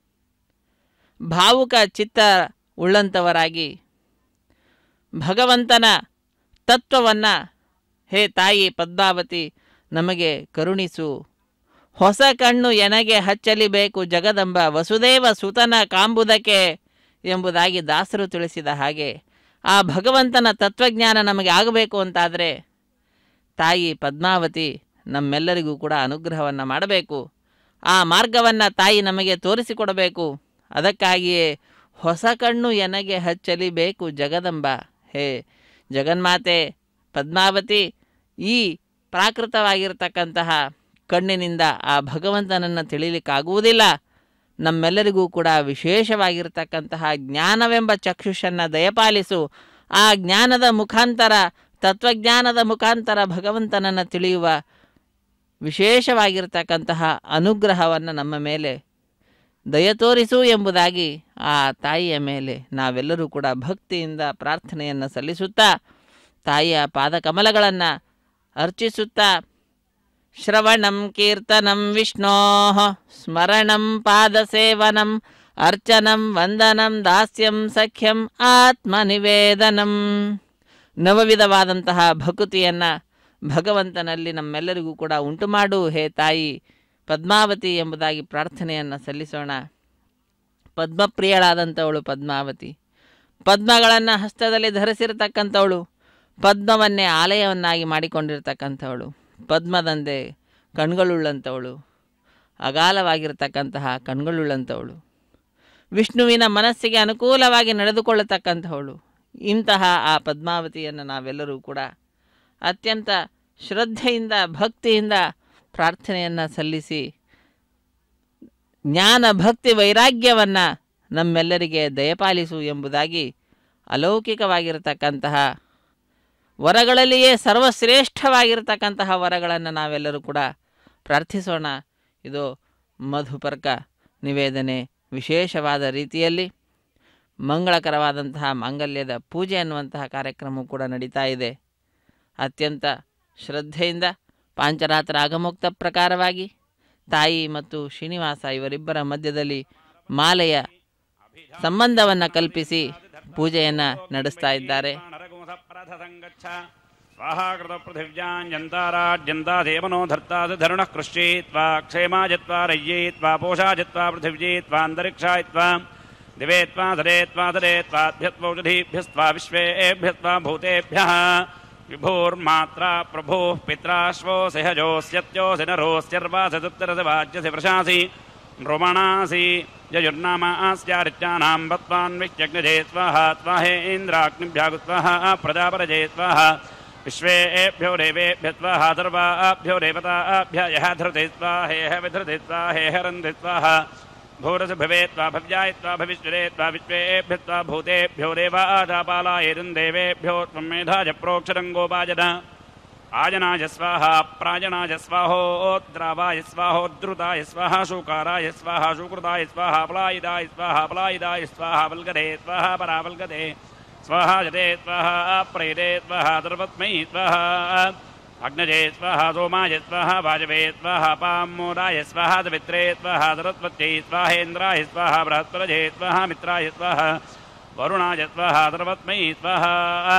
ಭಾವುಕ ಚಿತ್ತ ಉಳ್ಳಂಥವರಾಗಿ ಭಗವಂತನ ತತ್ವವನ್ನು ಹೇ ತಾಯಿ ಪದ್ಮಾವತಿ ನಮಗೆ ಕರುಣಿಸು, ಹೊಸ ಕಣ್ಣು ಎನಗೆ ಹಚ್ಚಲಿಬೇಕು ಜಗದಂಬ ವಸುದೇವ ಸುತನ ಕಾಂಬುದಕ್ಕೆ ಎಂಬುದಾಗಿ ದಾಸರು ತಿಳಿಸಿದ ಹಾಗೆ ಆ ಭಗವಂತನ ತತ್ವಜ್ಞಾನ ನಮಗೆ ಆಗಬೇಕು ಅಂತಾದರೆ ತಾಯಿ ಪದ್ಮಾವತಿ ನಮ್ಮೆಲ್ಲರಿಗೂ ಕೂಡ ಅನುಗ್ರಹವನ್ನು ಮಾಡಬೇಕು. ಆ ಮಾರ್ಗವನ್ನು ತಾಯಿ ನಮಗೆ ತೋರಿಸಿಕೊಡಬೇಕು. ಅದಕ್ಕಾಗಿಯೇ ಹೊಸ ಕಣ್ಣು ಎನಗೆ ಹಚ್ಚಲಿಬೇಕು ಜಗದಂಬ. ಹೇ ಜಗನ್ಮಾತೆ ಪದ್ಮಾವತಿ, ಈ ಪ್ರಾಕೃತವಾಗಿರ್ತಕ್ಕಂತಹ ಕಣ್ಣಿನಿಂದ ಆ ಭಗವಂತನನ್ನು ತಿಳಿಲಿಕ್ಕಾಗುವುದಿಲ್ಲ. ನಮ್ಮೆಲ್ಲರಿಗೂ ಕೂಡ ವಿಶೇಷವಾಗಿರ್ತಕ್ಕಂತಹ ಜ್ಞಾನವೆಂಬ ಚಕ್ಷುಷನ್ನು ದಯಪಾಲಿಸು. ಆ ಜ್ಞಾನದ ಮುಖಾಂತರ, ತತ್ವಜ್ಞಾನದ ಮುಖಾಂತರ ಭಗವಂತನನ್ನು ತಿಳಿಯುವ ವಿಶೇಷವಾಗಿರ್ತಕ್ಕಂತಹ ಅನುಗ್ರಹವನ್ನು ನಮ್ಮ ಮೇಲೆ ದಯತೋರಿಸು ಎಂಬುದಾಗಿ ಆ ತಾಯಿಯ ಮೇಲೆ ನಾವೆಲ್ಲರೂ ಕೂಡ ಭಕ್ತಿಯಿಂದ ಪ್ರಾರ್ಥನೆಯನ್ನು ಸಲ್ಲಿಸುತ್ತಾ ತಾಯಿಯ ಪಾದಕಮಲಗಳನ್ನು ಅರ್ಚಿಸುತ್ತಾ ಶ್ರವಣಂ ಕೀರ್ತನಂ ವಿಷ್ಣೋಃ ಸ್ಮರಣಂ ಪಾದಸೇವನಂ ಅರ್ಚನಂ ವಂದನಂ ದಾಸ್ಯಂ ಸಖ್ಯಂ ಆತ್ಮನಿವೇದನಂ. ನವವಿಧವಾದಂತಹ ಭಕುತಿಯನ್ನು ಭಗವಂತನಲ್ಲಿ ನಮ್ಮೆಲ್ಲರಿಗೂ ಕೂಡ ಉಂಟು ಮಾಡು ಹೇ ತಾಯಿ ಪದ್ಮಾವತಿ ಎಂಬುದಾಗಿ ಪ್ರಾರ್ಥನೆಯನ್ನು ಸಲ್ಲಿಸೋಣ. ಪದ್ಮಪ್ರಿಯಳಾದಂಥವಳು ಪದ್ಮಾವತಿ, ಪದ್ಮಗಳನ್ನು ಹಸ್ತದಲ್ಲಿ ಧರಿಸಿರ್ತಕ್ಕಂಥವಳು, ಪದ್ಮವನ್ನೇ ಆಲಯವನ್ನಾಗಿ ಮಾಡಿಕೊಂಡಿರ್ತಕ್ಕಂಥವಳು, ಪದ್ಮದಂದೆ ಕಣ್ಗಳುಳ್ಳಂಥವಳು, ಅಗಾಲವಾಗಿರ್ತಕ್ಕಂತಹ ಕಣ್ಗಳುಳ್ಳಂಥವಳು, ವಿಷ್ಣುವಿನ ಮನಸ್ಸಿಗೆ ಅನುಕೂಲವಾಗಿ ನಡೆದುಕೊಳ್ಳತಕ್ಕಂಥವಳು. ಇಂತಹ ಆ ಪದ್ಮಾವತಿಯನ್ನು ನಾವೆಲ್ಲರೂ ಕೂಡ ಅತ್ಯಂತ ಶ್ರದ್ಧೆಯಿಂದ ಭಕ್ತಿಯಿಂದ ಪ್ರಾರ್ಥನೆಯನ್ನು ಸಲ್ಲಿಸಿ ಜ್ಞಾನ ಭಕ್ತಿ ವೈರಾಗ್ಯವನ್ನು ನಮ್ಮೆಲ್ಲರಿಗೆ ದಯಪಾಲಿಸು ಎಂಬುದಾಗಿ ಅಲೌಕಿಕವಾಗಿರತಕ್ಕಂತಹ ವರಗಳಲ್ಲಿಯೇ ಸರ್ವಶ್ರೇಷ್ಠವಾಗಿರತಕ್ಕಂತಹ ವರಗಳನ್ನು ನಾವೆಲ್ಲರೂ ಕೂಡ ಪ್ರಾರ್ಥಿಸೋಣ. ಇದು ಮಧುಪರ್ಕ ನಿವೇದನೆ ವಿಶೇಷವಾದ ರೀತಿಯಲ್ಲಿ ಮಂಗಳಕರವಾದಂತಹ ಮಾಂಗಲ್ಯದ ಪೂಜೆ ಅನ್ನುವಂತಹ ಕಾರ್ಯಕ್ರಮವೂ ಕೂಡ ನಡೀತಾ ಇದೆ. ಅತ್ಯಂತ ಶ್ರದ್ಧೆಯಿಂದ ಪಾಂಚರಾತ್ರ ಆಗಮೋಕ್ತ ಪ್ರಕಾರವಾಗಿ ತಾಯಿ ಮತ್ತು ಶ್ರೀನಿವಾಸ ಇವರಿಬ್ಬರ ಮಧ್ಯದಲ್ಲಿ ಮಾಲೆಯ ಸಂಬಂಧವನ್ನು ಕಲ್ಪಿಸಿ ಪೂಜೆಯನ್ನು ನಡೆಸ್ತಾ ಇದ್ದಾರೆ. स्वाहाकृत पृथिव्याञ्जन्ताराज्यन्ता देवनो धर्ताधरुणः कृष्येत्वा क्षेमाजित्वा रय्येत्वा पोषाजित्वा पृथिव्येत्वा अन्तरिक्षायित्वा दिवेत्वा धरेत्वा धरेत्वाभ्यत्वौषधीभ्यस्त्वा विश्वेभ्यस्त्वा भूतेभ्यः विभोर्मात्रा प्रभोः पित्राश्वो सहजोऽस्यत्योऽसि नरोऽस्यर्वासदुत्तरसि वाच्यसि प्रशासि नृमणासि यजुर्नामास्यारित्यानां वत्वान्विष्यग्निजे स्वाहा स्वाहेन्द्राग्निभ्यागुस्वाहा प्रजापरजे स्वाहा विश्वेभ्यो देवेभ्य स्वाहा सर्वाभ्यो देवताभ्य यः धृते स्वाहेह विधृते स्वाहेह रन्धे स्वाहा भूरसि भवेत्वा भव्यायत्वा भविष्यरेत्वा विश्वेभ्य स्वा भूतेभ्यो देवाजापालायेरन् देवेभ्यो त्वं मेधाय प्रोक्षरङ्गोपायन आजनाय स्वाहा प्राजनाय स्वाहोद्रावाय स्वाहोद्धृताय स्वाहा शूकाराय स्वाहा शूकृताय स्वाहा पलायिदाय स्वाहा पलायिदाय स्वाहा वल्गदे स्वाहा परावल्गदे स्वाहा जते स्वाहा प्रेदे स्वाहा सर्वस्मै स्वाहा अग्नजे स्वाहा सोमाय स्वाहा वाजवे स्वाहा पामोदाय स्वाहा सवित्रे स्वाहा सरस्वत्यै स्वाहेन्द्राय स्वाहा बृहस्पतये स्वाहा मित्राय स्वाहा वरुणाय स्वाहा सर्वस्मै स्वाहा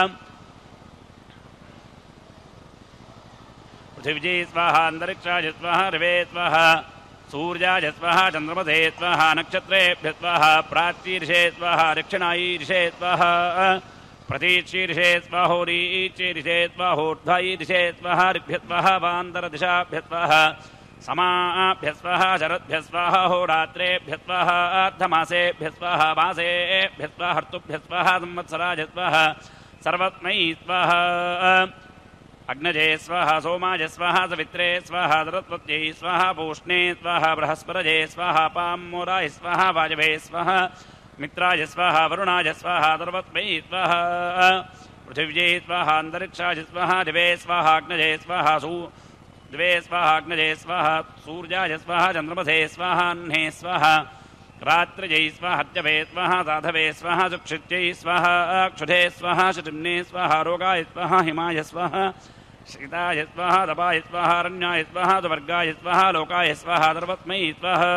पृथिव्यै स्वाहा अन्तरिक्षाय स्वाहा रवे स्वाहा सूर्याय स्वाहा चन्द्रमसे स्वाहा नक्षत्रेभ्यः स्वाहा प्राच्यीर्षे स्वाहा दक्षिणायीर्षे स्वाहा प्रतीक्षीर्षे स्वाहोरीचीर्षे स्वाहोर्ध्वैर्षे स्वाहा ऋभ्यः स्वाहा वान्तरदिशाभ्यः स्वाहा समाभ्यः स्वाहा शरद्भ्यः स्वाहा होरात्रेभ्यः स्वाहा अर्धमासेभ्यः स्वाहा मासेभ्यः स्वाहा ऋतुभ्यः स्वाहा संवत्सराय स्वाहा सर्वस्मै स्वाहा अग्नजे स्वाहा सोमाय स्वाहा सवित्रे स्वाहा सरस्वत्यै स्वाहा पूष्णे स्वाहा बृहस्पतये स्वाहा पामोदाय स्वाहा वाजवे स्वाहा मित्राय स्वाहा वरुणाय स्वाहा सर्वस्मै स्वाहा पृथिव्यै स्वाहा अन्तरिक्षाय स्वाहा दिवे स्वाहा अग्नजे स्वाहा सू दिवे स्वाहा अग्नजे स्वाहा सूर्याय स्वाहा चन्द्रमसे स्वाहा अह्ने स्वाहा रात्रिजै स्वाहा हत्यवे स्वाहा साधवे स्वाहा सुक्षित्यै स्वाहा क्षुधे स्वाहा शुचिम्ने स्वाहा रोगाय स्वाहा हिमाय स्वाहा शीताय स्वाहा तपाय स्वाहा अरण्याय स्वाहा सुवर्गाय स्वाहा लोकाय स्वाहा सर्वस्मै स्वाहा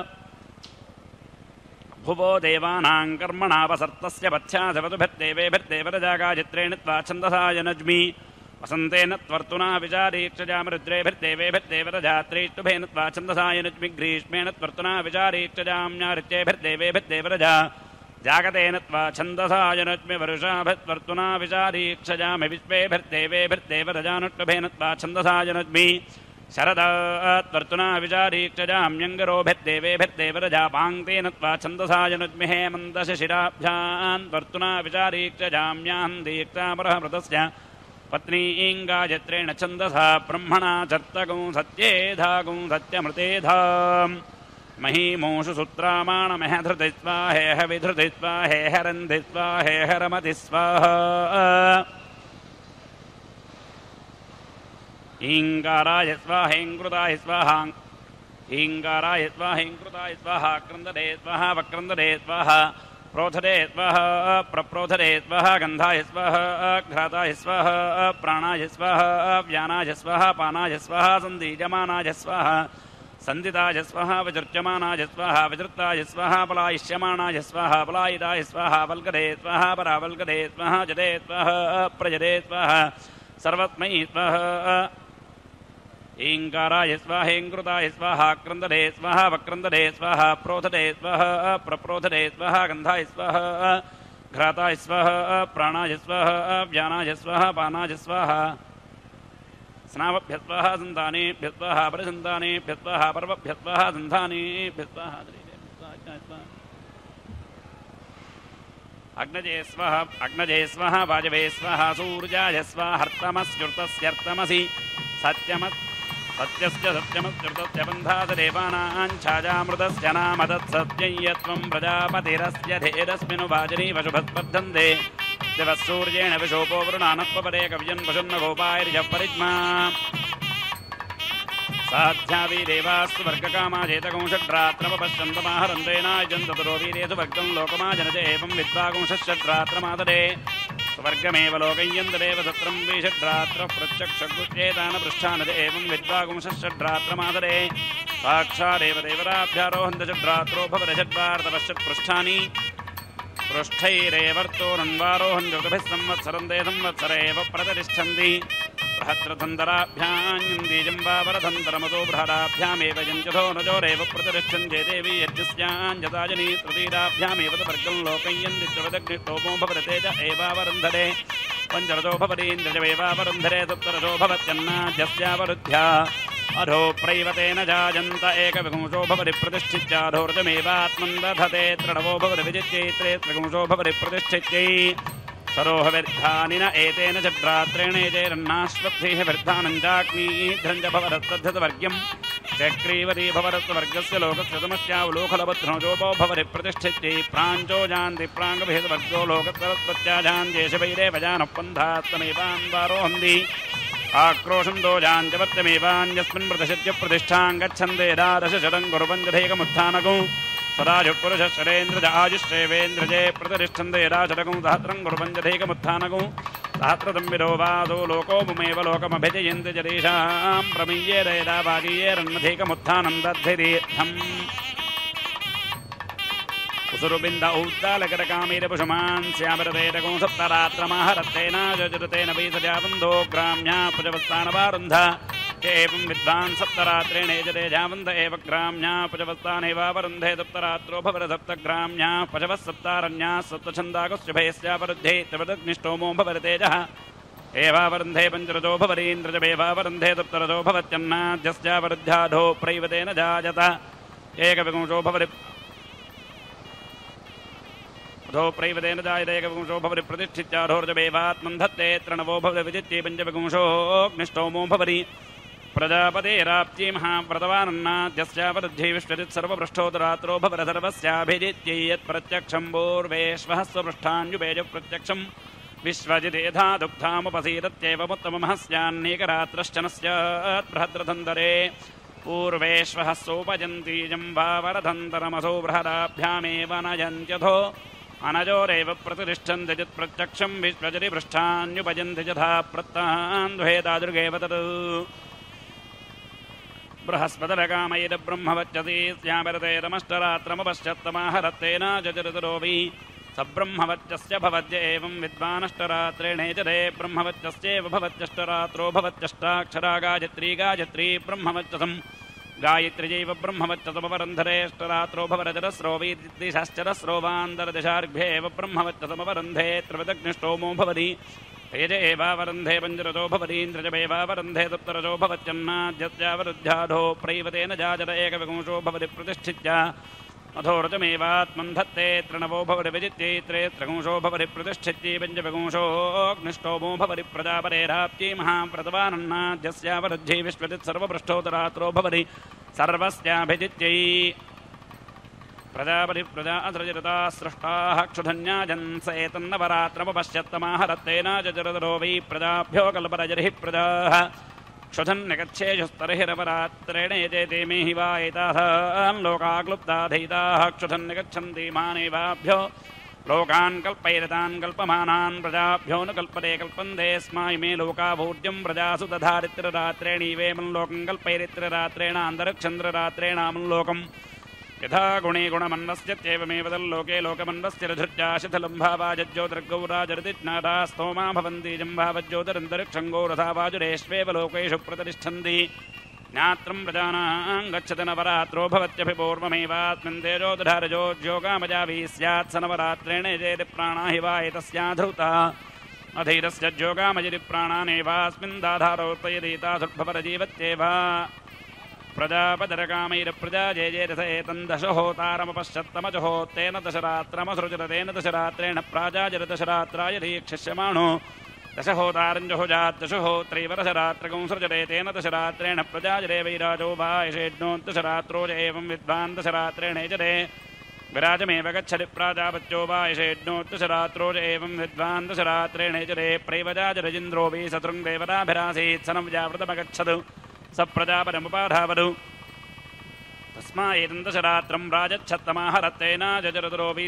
भुवो देवानां कर्मणावसर्तस्य पथ्यासवतुभिर्देवेभिर्देवरजागाचित्रेण त्वा छन्दसा जनज्मि वसन्तेन त्वर्तुना विचारीक्षजामरुद्रेभिर्देवेभिर्देवरजात्रेष्टुभेन त्वा छन्दसा जनज्मि ग्रीष्मेण त्वर्तुना विचारीक्षजाम्यारित्येभिर्देवेभिर्देवरजा जागतेन त्वा छन्दसा जनज्मि वरुषाभित्वर्तुना विचारीक्षजामि विश्वेभिर्देवेभिर्देवरजानुष्टुभेन त्वा छन्दसा जनज्मि शरदा त्वर्तुना विचारीक्षजाम्यङ्गरोभिर्देवेभिर्देवरजा पाङ्क्तेन त्वा छन्दसा जनज्मि हेमन्तशिशिराभ्यां त्वर्तुना विचारीक्षजाम्यां दीक्षापरः मृतस्य पत्नीङ्गायत्रेण छन्दसा ब्रह्मणा चर्तगुं सत्येधागुं सत्यमृतेधाम् महीमोषु सुत्रामाणमह धृति स्वाहेह विधृति स्वाहेह रन्धि स्वाहेह रमति स्वाहा ईङ्गाराय स्वाहेङ्कृताय स्वाहा ईङ्गाराय स्वाहेङ्कृताय स्वाहा क्रन्ददे स्वाहा वक्रन्ददे स्वाहा प्रोथदे स्वाहा प्रप्रोथदे स्वाहा गन्धाय स्वाहा घ्राताय स्वाहा प्राणाय स्वाहा व्यानाय स्वाहा पानाय स्वाहा सन्दीयमानाय स्वाहा संदिताय स्वाहा विजृज्यमानाय स्वाहा विजृताय स्वाहा पलायिष्यमाणाय स्वाहा पलायिताय स्वाहा वल्गदे स्वाहा परावल्गदे स्वाहा जदे स्वाहा प्रजदे स्वाहा सर्वस्मै स्वाहा ईङ्काराय स्वाहेङ्कृताय स्वाहा क्रन्ददे स्वाहा वक्रन्ददे स्वाहा प्रोथदे स्वाहा प्रप्रोथदे स्वाहा गन्धाय स्वाहा घ्राताय स्वाहा प्राणाय स्वाहा व्यानाय स्वाहा पानाय स्वाहा स्नावभ्यः स्वाहा सन्तानेभ्यः स्वाहा परसन्तानेभ्यः स्वाहा पर्वभ्यः स्वाहा सन्तानेभ्यः स्वाहा अग्नजे स्वाहा अग्नजे स्वाहा वाजवे स्वाहा सूर्याय स्वाहा हर्तमस्युर्तस्यर्तमसि सत्यमत् सत्यस्य सत्यमस्युर्तस्य बन्धास देवानां छायामृतस्य नाम तत्सत्यं यत्त्वं प्रजापतिरस्य धेरस्मिनु वाजनी वशुभस्पर्धन्ते दिवः सूर्येण विशोपो वरुणानत्वपदे कविजन् वशुन्न गोपायर्यः परिज्मा साध्यावी देवास्तु वर्गकामा चेतकंषड्रात्रमपश्यन्तमाहरन्तेनायजन्ततरो वीरेषु वर्गं लोकमाजनते एवं विद्वागुंषड्रात्रमातरे स्वर्गमेव लोकय्यन्तदेव सत्रं विषड्रात्रः प्रत्यक्षगुच्चेतानपृष्ठानते एवं विद्वागुंषड्रात्रमातरे साक्षादेव देवताभ्यारोहन्तषड्रात्रो भवदषड्वार्तपश्चत्पृष्ठानि पृष्ठैरेवर्तोरन्वारोहन् ऋतुभिः संवत्सरं ते संवत्सरे एव प्रतिष्ठन्ति बृहद्रथन्तराभ्याञ्जम्बावरथन्तरमतो बृहदाभ्यामेव यञ्चथो नजोरेव प्रतिष्ठन्ते देवी यज्ञस्याञ्जताजनी तृतीराभ्यामेव वर्गं लोकय्यन्ति त्रिवदग्निष्टोमो भवतेज एवावरुन्धरे पञ्चरथो भवतीन्द्रजमेवावरुन्धरे सप्तरथो भवत्यन्नाद्यस्यावरुद्ध्या अधो प्रैवतेन जायन्त एकविपुंसो भवति प्रतिष्ठित्याधोर्जमेवात्मन् दधते तृणवो भवति विजित्यैत्रे त्रिपुंसो भवति प्रतिष्ठित्यै सरोहविर्धानि न एतेन षड्रात्रेण एतैरन्नाश्वत्थैः विर्धानञ्चाग्नीध्रं च भवदस्तद्धतवर्ग्यं चक्रीवती भवदस्तवर्गस्य लोकस्य समस्यावलोकलबध्नोजोपो भवति प्रतिष्ठित्यै प्राञ्चो जान्ति प्राङ्गभेदवर्गो लोकसरस्वत्याजान्त्येषवैरेव जानः पन्थास्तमेवान्वारोहन्ति आक्रोशं दोजाञ्चवर्त्यमेवान्यस्मिन् प्रतिषिध्य प्रतिष्ठां गच्छन्ते एकादशशतं कुर्वञ्जधैकमुत्थानकं सदाजुःपुरुषः शरेन्द्रज आजुष्येवेन्द्रजे प्रतिष्ठन्ते एकादशशतं सहस्रं कुर्वञ्जधैकमुत्थानकं सहस्रतंविदो वासो लोको मुमेव लोकमभिजयन्ति जरीषां प्रमीयेरेदा वाजीयेरन्मधीकमुत्थानं दद्धितीर्थम् कुसुरुबिन्द औद्दालकरकामीरपुषमान् स्यामरतेरकं सप्तरात्रमाहरत्तेन जजुरतेन वैसजावन्दो ग्राम्या पुजवस्तानवारुन्ध एवं विद्वान् सप्तरात्रेण यजते जावन्द एव ग्राम्या पुजवस्तानेवावरुन्धे सप्तरात्रो भवर सप्तग्राम्या पशवः सप्तारण्याः सप्तछन्दागुश्चभयस्यावरुद्धे त्रिवदग्निष्टोमो भवरतेजः एवावरुन्धे पञ्चरजो भवरीन्द्रजमेवावरुन्धे सप्तरजो भवत्यन्नाद्यस्यावरुद्ध्याधो प्रैवतेन जायत एकविंशो भवरि धो प्रैवतेन जायतेकविंशो भवरि प्रतिष्ठित्याधोर्जमेवात्मन् धत्ते त्रणवो भवरि विजित्ये पञ्चविंशोऽग्निष्टोमो भवरि प्रजापतेराप्ति महाव्रतवानन्नाद्यस्यावरुद्धे विश्वजित् सर्वपृष्ठोदरात्रो भवर सर्वस्याभिजित्यै यत्प्रत्यक्षं पूर्वेश्वः स्वपृष्ठान्युपेज प्रत्यक्षं विश्वजितेधा दुग्धामुपसीदत्येवमुत्तमः स्यान्नेकरात्रश्चन स्यात् बृहद्रथन्तरे पूर्वेश्वः सोपजन्ति जम्बावरधन्तरमसो बृहदाभ्यामेव नयन्त्यथो अनजोरेव प्रतिष्ठन्ति चित् प्रत्यक्षं विश्वजति पृष्ठान्युपजन्ति यथा प्रत्तान्द्वेतादृगेव तत् बृहस्पतिरकामयिद ब्रह्मवच्यति स्यामरतेरमष्टरात्रमपश्चत्तमाहरत्तेन जजरतरो वै स ब्रह्मवच्यस्य भवद्य एवं विद्वानष्टरात्रेणेजरे ब्रह्मवच्यस्येव भवत्यष्टरात्रो भवत्यष्टाक्षरा गायत्री गायत्री ब्रह्मवच्यसं गायत्र्यैव ब्रह्मवच्यसमवरन्धरेष्टरात्रो भवरजरस्रो वैदिशाश्चरस्रो वान्दरदशार्घ्येव ब्रह्मवच्यसमवरन्धे त्रिवदग्निष्टोमो भवति तेज एवावरन्धे पञ्चरजो भवरीन्द्रजमेवावरन्धे सप्तरजो भवत्यन्नाद्यस्यावरुद्ध्याधो प्रैवतेन जाजत एकविंशो भवति प्रतिष्ठित्य अधोरजमेवात्मन् धत्ते त्रिणवो भवति विजित्यै त्रे त्रिगुंशो भवति प्रतिष्ठित्यै पञ्चविंशोऽग्निष्टोमो भवति प्रजापतेराप्त्यै महाव्रतवानन्नाद्यस्यावरुद्ध्यै विश्वजित् सर्वपृष्ठोदरात्रो भवति सर्वस्याभिजित्यै प्रजापति प्रजा असृजरता सृष्टाः क्षुधन्याजन् स एतन्नवरात्रमपश्यत्तमाहरत्तेन जजरतरो वै प्रजाभ्यो कल्परजरिः प्रजाः क्षुधन्निगच्छेजुस्तर्हिरपरात्रेण यजेते मे हि वा एतासां लोकाक्लुप्ताधैताः क्षुधन्निगच्छन्ति मानेवाभ्यो लोकान् कल्पैरतान् कल्पमानान् प्रजाभ्यो न कल्पते कल्पन्ते स्मा इमे लोका भोज्यं प्रजासु दधारित्ररात्रेणीवेमं लोकं कल्पैरित्ररात्रेण अन्तरिक्षन्द्ररात्रेणामल्लोकम् यथा गुणे गुणमन्वस्यत्येवमेव तल्लोके लोकमन्वस्य रधृत्या शिथिलं भावाज्योतिर्गौराजरतिज्ञाता स्तोमा भवन्ति जम्भावज्योतिरन्तरिक्षङ्गो रथा वाजुरेष्वेव लोकेषु प्रतिष्ठन्ति ज्ञात्रं प्रजानां गच्छति नवरात्रो भवत्यभिपूर्वमेवास्मिन् तेजोदधारजो ज्योगामजावी स्यात् स नवरात्रेण यजेति प्राणा हि वा एतस्याधृता अधीरस्य ज्योगामजरि प्राणानेवास्मिन् दाधारोत्पयदीता सुर्भवरजीवत्येव प्रजापतिरकामैरप्रजा जय जय रथ एतन्दशहोतारमपश्चत्तमजहो तेन दशरात्रमसृजत तेन दशरात्रेण प्राजाजरदशरात्राय दीक्षिष्यमाणो दशहोतारञ्जहुजाद्दशहो त्रैवदशरात्रकं सृजते तेन दशरात्रेण प्रजाजरे वैराजो वा यषेड्नोन्दशरात्रो च एवं विद्वान् दशरात्रेण जरे विराजमेव गच्छति प्राजापत्यो वा यषेड्नोन्दशरात्रो च एवं विद्वान् दशरात्रेण जरे प्रैवजाजरजिन्द्रो वै शत्रुङ्गेवराभिरासीत् सनव्यावृतमगच्छतु स प्रजापतिमुपाधावतु तस्मादेतन्दशरात्रं राजच्छत्तमाहरत्तेन जजरतरो वै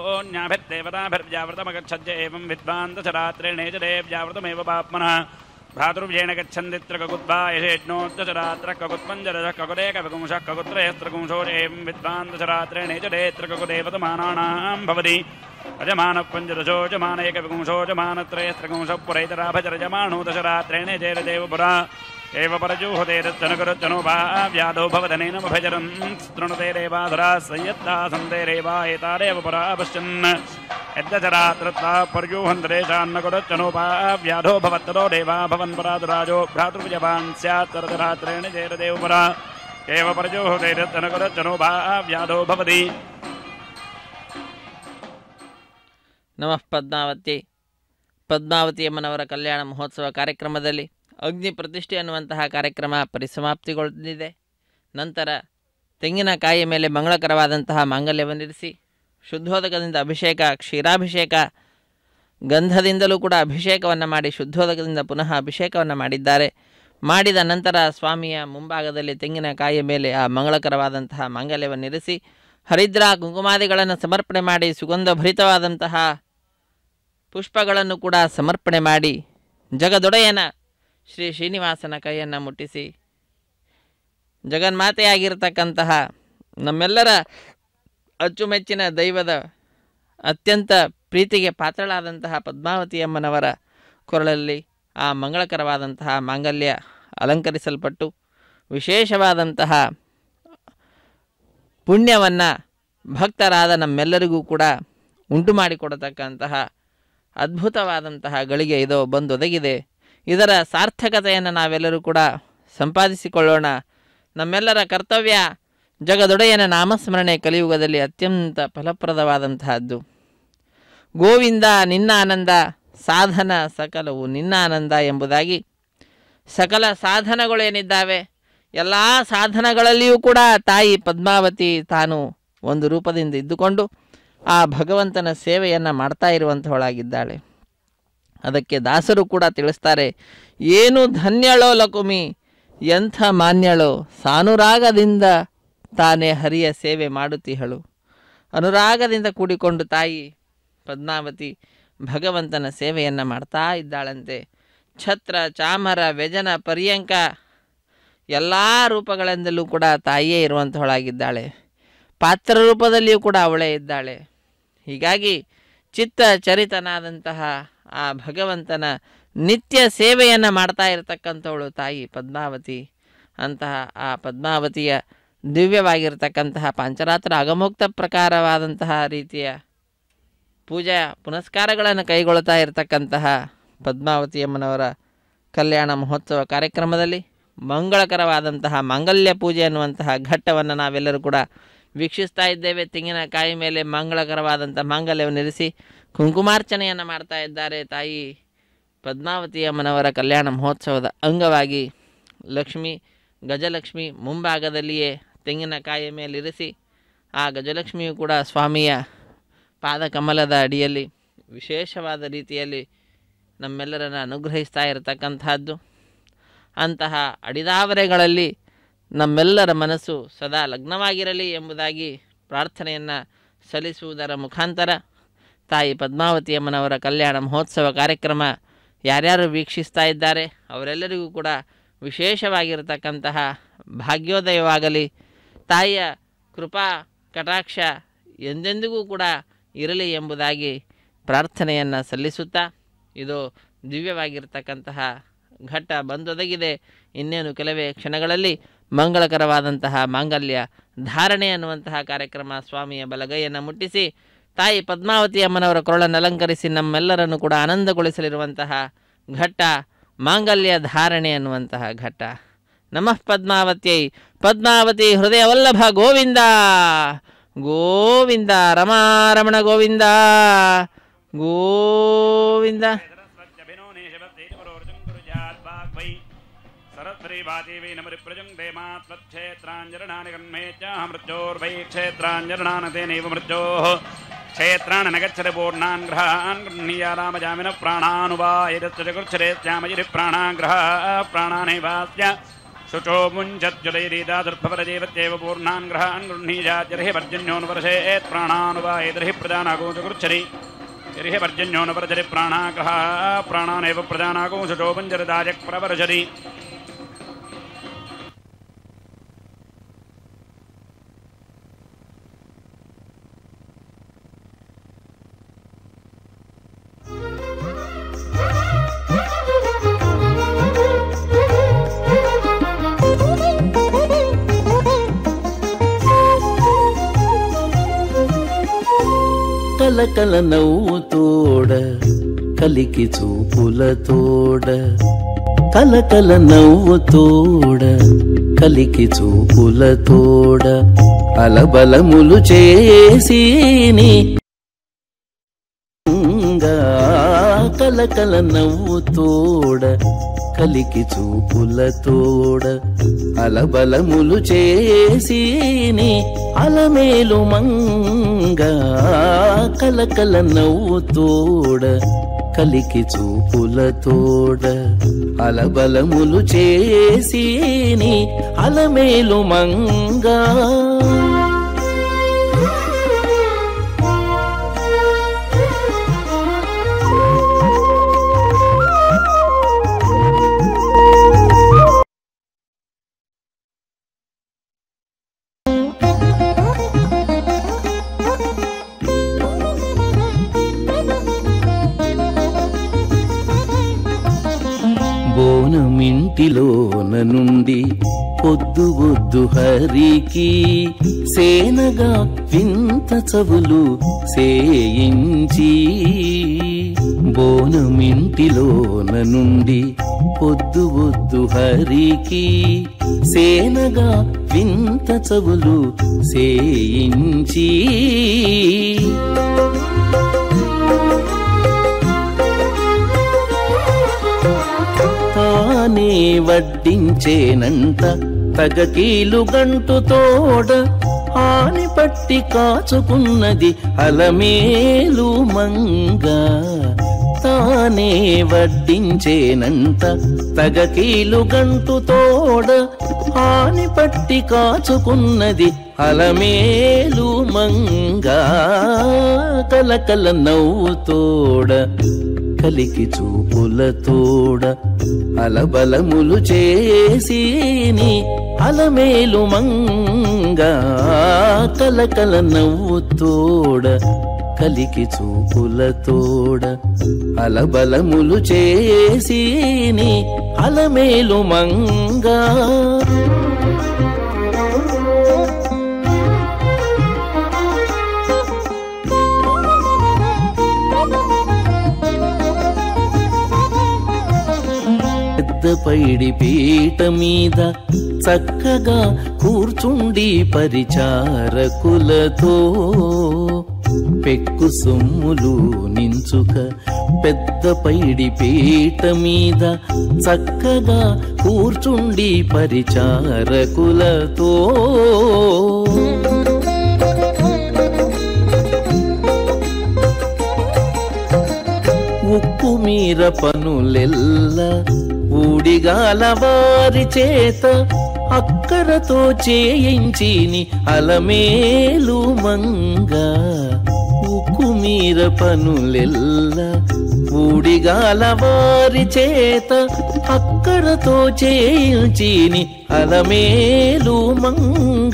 सोऽन्याभिर्देवताभिर्व्यावृतमगच्छद्य एवं विद्वान् दशरात्रेण जरे व्यावृतमेव पाप्मनः भ्रातृव्येण गच्छन्ति त्रिककुद्वा यशेड्नोदशरात्रः ककुत्पञ्जरः ककुदेकविपुंशः ककुत्रयस्त्रिपुंशो एवं विद्वान् दशरात्रेण जरे त्रिककुदेवतमानानां भवति अजमानः पञ्चदशो जमान एकविपुंशो जमानत्रयस्त्रिपुंशः पुरैतराभजरजमानो दशरात्रेण जैरदेवपुरा एव परजूहतेरच्चनकरच्चनो वा व्याधो भवदनेनमभजरन् स्तृणुते रेवाधरा संयत्ता सन्तेरेवा एतारेव परा पश्यन् यद्दशरात्रत्वा पर्यूहन्तरेशान्नकरच्चनो वा व्याधो भवत्तरो देवा भवन्पराधुराजो भ्रातृविजवान् स्यात् तरदरात्रेण जैरदेवपरा एव परजूहतेरच्चनकरच्चनो वा व्याधो भवति ನಮಃ ಪದ್ಮಾವತಿ. ಪದ್ಮಾವತಿ ಅಮ್ಮನವರ ಕಲ್ಯಾಣ ಮಹೋತ್ಸವ ಕಾರ್ಯಕ್ರಮದಲ್ಲಿ ಅಗ್ನಿ ಪ್ರತಿಷ್ಠೆ ಅನ್ನುವಂತಹ ಕಾರ್ಯಕ್ರಮ ಪರಿಸಮಾಪ್ತಿಗೊಳ್ಳಿದೆ. ನಂತರ ತೆಂಗಿನಕಾಯಿಯ ಮೇಲೆ ಮಂಗಳಕರವಾದಂತಹ ಮಾಂಗಲ್ಯವನ್ನಿರಿಸಿ ಶುದ್ಧೋದಕದಿಂದ ಅಭಿಷೇಕ, ಕ್ಷೀರಾಭಿಷೇಕ, ಗಂಧದಿಂದಲೂ ಕೂಡ ಅಭಿಷೇಕವನ್ನು ಮಾಡಿ ಶುದ್ಧೋದಕದಿಂದ ಪುನಃ ಅಭಿಷೇಕವನ್ನು ಮಾಡಿದ್ದಾರೆ. ಮಾಡಿದ ನಂತರ ಸ್ವಾಮಿಯ ಮುಂಭಾಗದಲ್ಲಿ ತೆಂಗಿನಕಾಯಿಯ ಮೇಲೆ ಆ ಮಂಗಳಕರವಾದಂತಹ ಮಾಂಗಲ್ಯವನ್ನಿರಿಸಿ ಹರಿದ್ರ ಕುಂಕುಮಾದಿಗಳನ್ನು ಸಮರ್ಪಣೆ ಮಾಡಿ ಸುಗಂಧಭರಿತವಾದಂತಹ ಪುಷ್ಪಗಳನ್ನು ಕೂಡ ಸಮರ್ಪಣೆ ಮಾಡಿ ಜಗದೊಡೆಯನ ಶ್ರೀ ಶ್ರೀನಿವಾಸನ ಕೈಯನ್ನು ಮುಟ್ಟಿಸಿ ಜಗನ್ಮಾತೆಯಾಗಿರ್ತಕ್ಕಂತಹ ನಮ್ಮೆಲ್ಲರ ಅಚ್ಚುಮೆಚ್ಚಿನ ದೈವದ ಅತ್ಯಂತ ಪ್ರೀತಿಗೆ ಪಾತ್ರಳಾದಂತಹ ಪದ್ಮಾವತಿ ಅಮ್ಮನವರ ಕೊರಳಲ್ಲಿ ಆ ಮಂಗಳಕರವಾದಂತಹ ಮಾಂಗಲ್ಯ ಅಲಂಕರಿಸಲ್ಪಟ್ಟು ವಿಶೇಷವಾದಂತಹ ಪುಣ್ಯವನ್ನು ಭಕ್ತರಾದ ನಮ್ಮೆಲ್ಲರಿಗೂ ಕೂಡ ಉಂಟು ಮಾಡಿಕೊಡತಕ್ಕಂತಹ ಅದ್ಭುತವಾದಂತಹ ಗಳಿಗೆ ಇದೋ ಬಂದೊದಗಿದೆ. ಇದರ ಸಾರ್ಥಕತೆಯನ್ನು ನಾವೆಲ್ಲರೂ ಕೂಡ ಸಂಪಾದಿಸಿಕೊಳ್ಳೋಣ. ನಮ್ಮೆಲ್ಲರ ಕರ್ತವ್ಯ ಜಗದೊಡೆಯನ ನಾಮಸ್ಮರಣೆ ಕಲಿಯುಗದಲ್ಲಿ ಅತ್ಯಂತ ಫಲಪ್ರದವಾದಂತಹದ್ದು. ಗೋವಿಂದ ನಿನ್ನ ಆನಂದ ಸಾಧನ ಸಕಲವು ನಿನ್ನ ಆನಂದ ಎಂಬುದಾಗಿ ಸಕಲ ಸಾಧನಗಳೇನಿದ್ದಾವೆ ಎಲ್ಲ ಸಾಧನಗಳಲ್ಲಿಯೂ ಕೂಡ ತಾಯಿ ಪದ್ಮಾವತಿ ತಾನು ಒಂದು ರೂಪದಿಂದ ಇದ್ದುಕೊಂಡು ಆ ಭಗವಂತನ ಸೇವೆಯನ್ನು ಮಾಡ್ತಾ ಇರುವಂಥವಳಾಗಿದ್ದಾಳೆ. ಅದಕ್ಕೆ ದಾಸರು ಕೂಡ ತಿಳಿಸ್ತಾರೆ, ಏನು ಧನ್ಯಳೋ ಲಕುಮಿ ಎಂಥ ಮಾನ್ಯಳೋ ಸಾನುರಾಗದಿಂದ ತಾನೇ ಹರಿಯ ಸೇವೆ ಮಾಡುತ್ತೀಹಳು. ಅನುರಾಗದಿಂದ ಕೂಡಿಕೊಂಡು ತಾಯಿ ಪದ್ಮಾವತಿ ಭಗವಂತನ ಸೇವೆಯನ್ನು ಮಾಡ್ತಾ ಇದ್ದಾಳಂತೆ. ಛತ್ರ ಚಾಮರ ವ್ಯಜನ ಪರ್ಯಂಕ ಎಲ್ಲ ರೂಪಗಳಿಂದಲೂ ಕೂಡ ತಾಯಿಯೇ ಇರುವಂಥವಳಾಗಿದ್ದಾಳೆ. ಪಾತ್ರ ರೂಪದಲ್ಲಿಯೂ ಕೂಡ ಅವಳೇ ಇದ್ದಾಳೆ. ಹೀಗಾಗಿ ಚಿತ್ತ ಚರಿತನಾದಂತಹ ಆ ಭಗವಂತನ ನಿತ್ಯ ಸೇವೆಯನ್ನು ಮಾಡ್ತಾ ಇರತಕ್ಕಂಥವಳು ತಾಯಿ ಪದ್ಮಾವತಿ. ಅಂತಹ ಆ ಪದ್ಮಾವತಿಯ ದಿವ್ಯವಾಗಿರ್ತಕ್ಕಂತಹ ಪಾಂಚರಾತ್ರ ಅಗಮೋಕ್ತ ಪ್ರಕಾರವಾದಂತಹ ರೀತಿಯ ಪೂಜಾ ಪುನಸ್ಕಾರಗಳನ್ನು ಕೈಗೊಳ್ಳುತ್ತಾ ಇರತಕ್ಕಂತಹ ಪದ್ಮಾವತಿಯಮ್ಮನವರ ಕಲ್ಯಾಣ ಮಹೋತ್ಸವ ಕಾರ್ಯಕ್ರಮದಲ್ಲಿ ಮಂಗಳಕರವಾದಂತಹ ಮಾಂಗಲ್ಯ ಪೂಜೆ ಅನ್ನುವಂತಹ ಘಟ್ಟವನ್ನು ನಾವೆಲ್ಲರೂ ಕೂಡ ವೀಕ್ಷಿಸ್ತಾ ಇದ್ದೇವೆ. ತೆಂಗಿನಕಾಯಿ ಮೇಲೆ ಮಂಗಳಕರವಾದಂಥ ಮಾಂಗಲ್ಯವನ್ನು ಇರಿಸಿ ಕುಂಕುಮಾರ್ಚನೆಯನ್ನು ಮಾಡ್ತಾ ಇದ್ದಾರೆ. ತಾಯಿ ಪದ್ಮಾವತಿಯಮ್ಮನವರ ಕಲ್ಯಾಣ ಮಹೋತ್ಸವದ ಅಂಗವಾಗಿ ಲಕ್ಷ್ಮಿ ಗಜಲಕ್ಷ್ಮಿ ಮುಂಭಾಗದಲ್ಲಿಯೇ ತೆಂಗಿನಕಾಯಿಯ ಮೇಲಿರಿಸಿ ಆ ಗಜಲಕ್ಷ್ಮಿಯು ಕೂಡ ಸ್ವಾಮಿಯ ಪಾದಕಮಲದ ಅಡಿಯಲ್ಲಿ ವಿಶೇಷವಾದ ರೀತಿಯಲ್ಲಿ ನಮ್ಮೆಲ್ಲರನ್ನು ಅನುಗ್ರಹಿಸ್ತಾ ಇರತಕ್ಕಂಥದ್ದು. ಅಂತಹ ಅಡಿದಾವರೆಗಳಲ್ಲಿ ನಮ್ಮೆಲ್ಲರ ಮನಸ್ಸು ಸದಾ ಲಗ್ನವಾಗಿರಲಿ ಎಂಬುದಾಗಿ ಪ್ರಾರ್ಥನೆಯನ್ನು ಸಲ್ಲಿಸುವುದರ ಮುಖಾಂತರ ತಾಯಿ ಪದ್ಮಾವತಿಯಮ್ಮನವರ ಕಲ್ಯಾಣ ಮಹೋತ್ಸವ ಕಾರ್ಯಕ್ರಮ ಯಾರ್ಯಾರು ವೀಕ್ಷಿಸ್ತಾ ಇದ್ದಾರೆ ಅವರೆಲ್ಲರಿಗೂ ಕೂಡ ವಿಶೇಷವಾಗಿರತಕ್ಕಂತಹ ಭಾಗ್ಯೋದಯವಾಗಲಿ, ತಾಯಿಯ ಕೃಪಾ ಕಟಾಕ್ಷ ಎಂದೆಂದಿಗೂ ಕೂಡ ಇರಲಿ ಎಂಬುದಾಗಿ ಪ್ರಾರ್ಥನೆಯನ್ನು ಸಲ್ಲಿಸುತ್ತಾ ಇದು ದಿವ್ಯವಾಗಿರ್ತಕ್ಕಂತಹ ಘಟ್ಟ ಬಂದೊದಗಿದೆ. ಇನ್ನೇನು ಕೆಲವೇ ಕ್ಷಣಗಳಲ್ಲಿ ಮಂಗಳಕರವಾದಂತಹ ಮಾಂಗಲ್ಯ ಧಾರಣೆ ಅನ್ನುವಂತಹ ಕಾರ್ಯಕ್ರಮ ಸ್ವಾಮಿಯ ಬಲಗೈಯನ್ನು ಮುಟ್ಟಿಸಿ ತಾಯಿ ಪದ್ಮಾವತಿ ಅಮ್ಮನವರ ಕೊರಳನ್ನು ಅಲಂಕರಿಸಿ ನಮ್ಮೆಲ್ಲರನ್ನು ಕೂಡ ಆನಂದಗೊಳಿಸಲಿರುವಂತಹ ಘಟ್ಟ ಮಾಂಗಲ್ಯ ಧಾರಣೆ ಅನ್ನುವಂತಹ ಘಟ್ಟ. ನಮಃ ಪದ್ಮಾವತ್ಯೈ ಪದ್ಮಾವತಿ ಹೃದಯ ವಲ್ಲಭ ಗೋವಿಂದ ಗೋವಿಂದ ರಮಾರಮಣ ಗೋವಿಂದ ಗೋವಿಂದ. सरस्वती नमरिप्रजुङ्क्ते मात्क्षेत्राञ्जरणानि कर्मे चामृत्योर्वै क्षेत्राञ्जरणान् तेनैव मृत्योः क्षेत्रान् न गच्छति पूर्णान् ग्रहान् गृह्णीया रामजामिनः प्राणानुवायदस्य चकृच्छरे श्यामयिरि प्राणाग्रहाः प्राणानैवास्य शुचो मुञ्चत्युलैरीदादुर्भवरजीवत्येव पूर्णान् ग्रहान् गृह्णीयाजर्हि पर्जन्योनुवर्षेत् प्राणानुवायदर्हि प्रदानागो चकृच्छरि जर्हि पर्जन्योनुवर्जरि प्राणाग्रहाः प्राणानेव प्रदानागो शुचो मुञ्जरदाजक् प्रवर्षरि. కలకల నవ్వు తోడ కలికి చూపుల తోడ కలకల నవ్వు తోడ కలికి చూపుల తోడ అలబలములు చేసి నీ కలకల నవ్వు తోడ కలికి చూపుల తోడ అలబలములు చేసి నీ అలమేలు మంగ కలకల నవ్వు తోడ కలికి చూపుల తోడ అలబలములు చేసి నీ అలమేలు మంగ. బోనమింటిలోన నుండి పొద్దు వద్దు హరికి సేనగా వింత చవులు సేయించి బోనమింటిలోన నుండి పొద్దు వద్దు హరికి సేనగా వింత చవులు సేయించి తానే వడ్డించేనంట తగకీలు గంటు తోడ ఆని పట్టి కాచుకున్నది అలమేలు మంగ తానే వడ్డించేనంట తగకీలు గంటు తోడ ఆని పట్టి కాచుకున్నది అలమేలు మంగ కలకల నవ్వుతోడ కలికి చూపులతోడ అలబలములు చేసిని అలమేలు మంగ కలకల నవ్వుతోడ కలికి చూపులతోడ అలబలములు చేసిని అలమేలు మంగ పైడి పీట మీద చక్కగా కూర్చుండి పరిచారకులతో పెక్కు సొమ్ములు నించుక పెద్ద పైడి పీట మీద చక్కగా కూర్చుండి పరిచారకులతో ఉక్కు మీర పనులెల్ల ఊడిగాల వారి చేత అక్కరతో చేయించిని అలమేలు మంగ ఉక్కు మీర పనులెల్ల ఊడిగాల వారి చేత అక్కరతో చేయించిని అలమేలు మంగ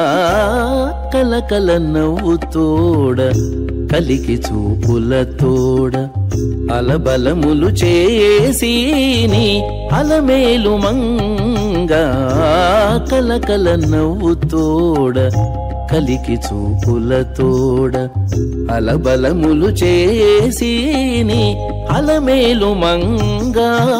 కలకల నవ్వుతోడ కలికి చూపులతోడ అలబలములు చేసిని అలమేలు మంగ కలకల నవ్వుతోడ కలికి చూపులతోడ అలబలములు చేసిని అలమేలు మంగ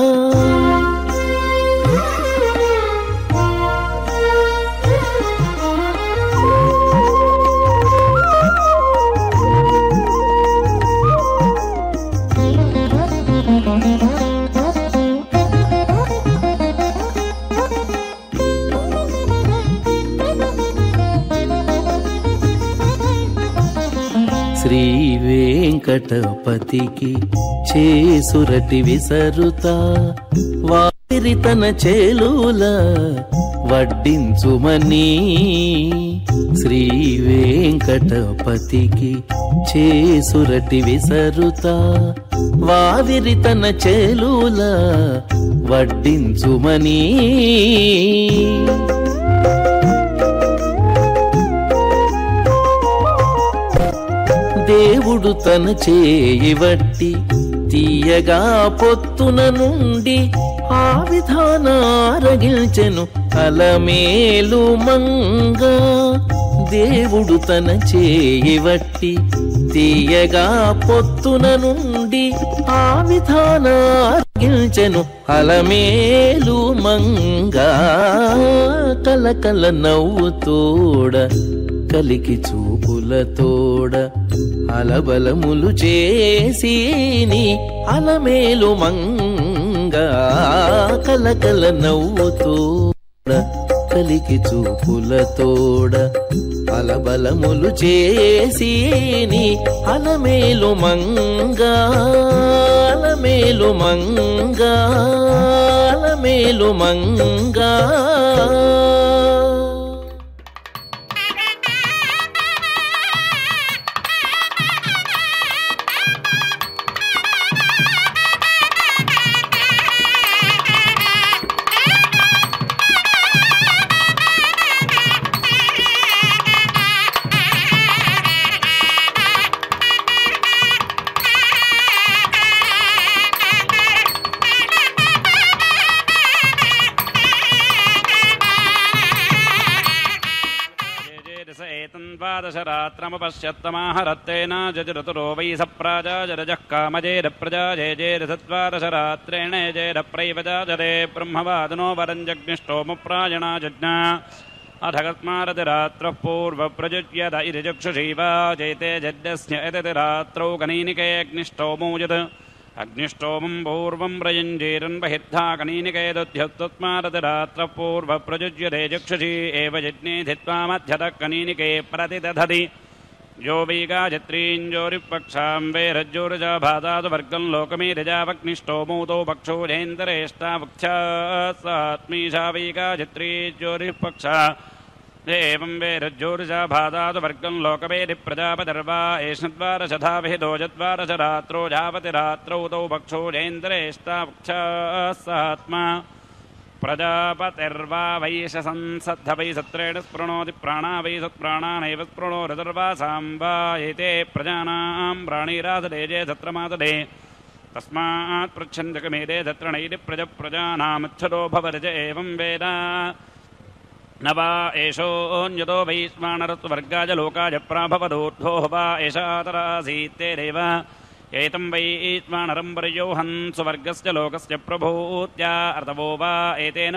శ్రీ వెంకటపతికి చేసురటి విసరుతా వారి తన చేలుల వడ్డించుమని శ్రీ వెంకటపతికి చేసురటి విసరుతా వావిరి తన చేలుల వడ్డించుమని దేవుడు తన చేయి వట్టి తీయగా పొత్తున నుండి ఆ విధాన ఆరగిల్చెను అలమేలు మంగ దేవుడు తన చేయి వట్టి తీయగా పొత్తున నుండి ఆ విధాన ఆరగిల్చెను అలమేలు మంగ కలకల నవ్వుతోడ కలికి చూపులతోడ అలబలములు చేసిని అలమేలు మంగ కలకల నవ్వుతోడ కలికి చూపులతోడ అలబలములు చేసిని అలమేలు మంగ అలమేలు మంగ అలమేలు మంగ चत्वारशरात्रमपश्यत्तमाहरत्तेन जजरतुरो वै सप्राजाजरजः कामजेरप्रजाजेजेरसत्वारशरात्रेण जेरप्रैवजाजरे ब्रह्मवादनो वरञ्जग्निष्टोमुप्रायणा जज्ञा अधकस्मारतिरात्रः पूर्वप्रजुज्यत इति चक्षुषीवा चैते जड्यस्य एततिरात्रौ कनीनिके अग्निष्टोमोजत् अग्निष्टोमं पूर्वं प्रयुञ्जीरन् बहिर्धा कनीनिके दध्यस्तस्मारतिरात्रः पूर्वप्रजुज्यते चक्षुषी एव यज्ञे धित्वा मध्यतः कनीनिके प्रतिदधति यो वै गायत्रीञ्जोरिपक्षां वैरज्योरजा भादातु वर्गं लोकमीरजावग्निष्टोमोतो पक्षो जयेन्दरेष्टावक्षा सात्मीशा वै गायत्रीज्योरिपक्षा एवं वैरज्योरजा भादातु वर्गं लोकमेरि प्रजापतिर्वा एषद्वारशधाभिहितो जद्वारशरात्रो जापतिरात्रौ तौ पक्षो जयेन्दरेष्टावक्षा सात्मा प्रजापतिर्वा वैश संसद्ध वै सत्रेण स्पृणोति प्राणा वै सत्प्राणानैव स्पृणोरतर्वासां वा एते प्रजानां प्राणीराधते जे सत्रमातते तस्मात् पृच्छन्त्यकमेते तत्र नैति प्रजप्रजानामुच्छतो भवरज एवं वेद न वा एषोऽन्यतो वैश्वानरत्वर्गाय लोकाय प्राभवदोद्धो वा एषातरासीत्तेरेव एतं वैश्वानरं पर्योहन् सुवर्गस्य लोकस्य प्रभूत्या अर्तवो वा एतेन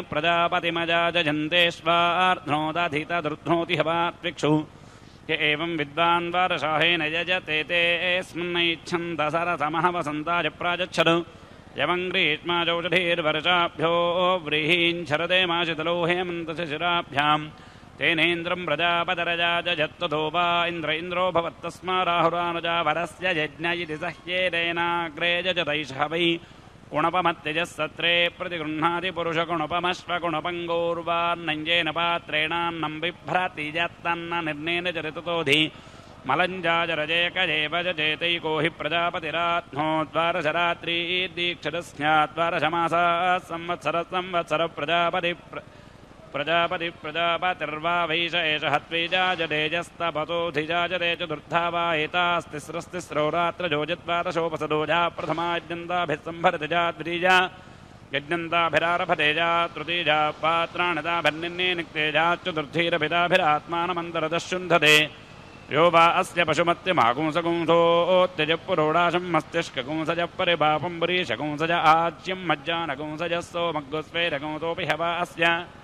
प्रजापतिमजाजन्तेष्वार्ध्नोदाधितदृध्नोति हवात्विक्षु य एवं विद्वान् वारशाहेन यजते तेऽस्मिन्नैच्छन्दसरसमः वसन्ताय प्राजच्छत् यवं ग्रीष्माजौषधीर्वर्षाभ्यो व्रीहीञ्छरदे माशितलो हेमन्तशिशिराभ्यां तेनेन्द्रं प्रजापतिरजाजत्ततो वा इन्द्र इन्द्रो भवत्तस्मा राहुरानुजा वरस्य यज्ञ इति सह्येतेनाग्रे जजतैषः वै कुणपमत्यजः सत्रे प्रतिगृह्णाति पुरुषकुणपमश्वकुणपङ्गोर्वान्नञ्जेन पात्रेणान्नं बिभ्रति यत्तन्न निर्णेन चरिततोधि मलञ्जाजरजेकजेव जजेतैको हि प्रजापतिरात्नो द्वारशरात्री दीक्षरस्याद्वारशमासा संवत्सर संवत्सर प्रजापति प्रजापति प्रजापतिर्वा वैष एष हत्वेजाजडेजस्तपतोऽधिजाजरे चतुर्था वा एतास्तिस्रस्तिस्रो रात्रजो जद्वादशोपसदोजा प्रथमाद्यन्ताभिः संभरतिजा द्वितीजा यज्ञन्ताभिरारभतेजा तृतीजा पात्राणिताभिर्निन्ने निक्तेजा चतुर्थीरभिताभिरात्मानमन्तरदशुन्धते यो वा अस्य पशुमत्यमाकुंसकुंसोऽत्यज पुरोडाशं मस्तिष्ककुंसज परिपापं पुरीशकुंसज आज्यं मज्जानकुंसजः सोमग्गुस्वेरकुंसोऽपि ह वा अस्य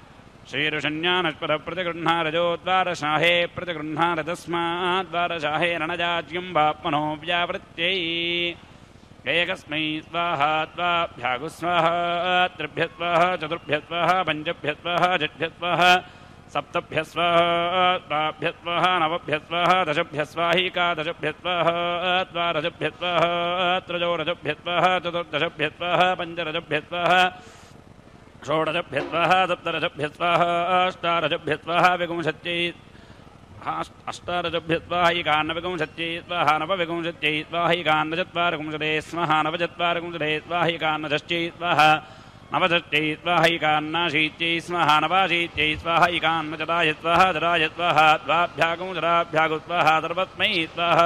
श्रीरुषण्यानस्पदप्रतिगृह्णारजोद्वारशाहे प्रतिगृह्णारतस्माद्वारशाहे रणजाज्यं वाप्मनो व्यावृत्यै एकस्मै स्वाहा त्वाभ्यागु स्वाहा त्रिभ्यः स्वाहा चतुर्भ्यः स्वाहा पञ्चभ्यः स्वाहा षड्भ्यः स्वाहा सप्तभ्यः स्वाहा द्वाभ्यः स्वाहा नवभ्यः स्वाहा दशभ्यः स्वाहिकादशभ्यः स्वाहा द्वादशभ्यः स्वाहा त्रयोदशभ्यः स्वाहा चतुर्दशभ्यः स्वाहा पञ्चदशभ्यः स्वाहा षोडशभ्यः स्वाहा सप्तदशभ्यः स्वाहा अष्टादशभ्यः स्वाहा विंशत्यै अष्टादशभ्यः स्वाहिकान्नविंशत्यै स्वाहा नवविंशत्यै स्वाहिकान्नचत्वारविंशते स्वाहा नवचत्वारविंशते स्वाहिकान्नषष्ट्यै स्वाहा नवषष्ट्यै स्वाहिकान्नाशीत्यै स्वाहा नवाशीत्यै स्वाहिकान्नचताय स्वाहा जराय स्वाहा द्वाभ्यागुं जराभ्यागु स्वाहा सर्वस्मै स्वाहा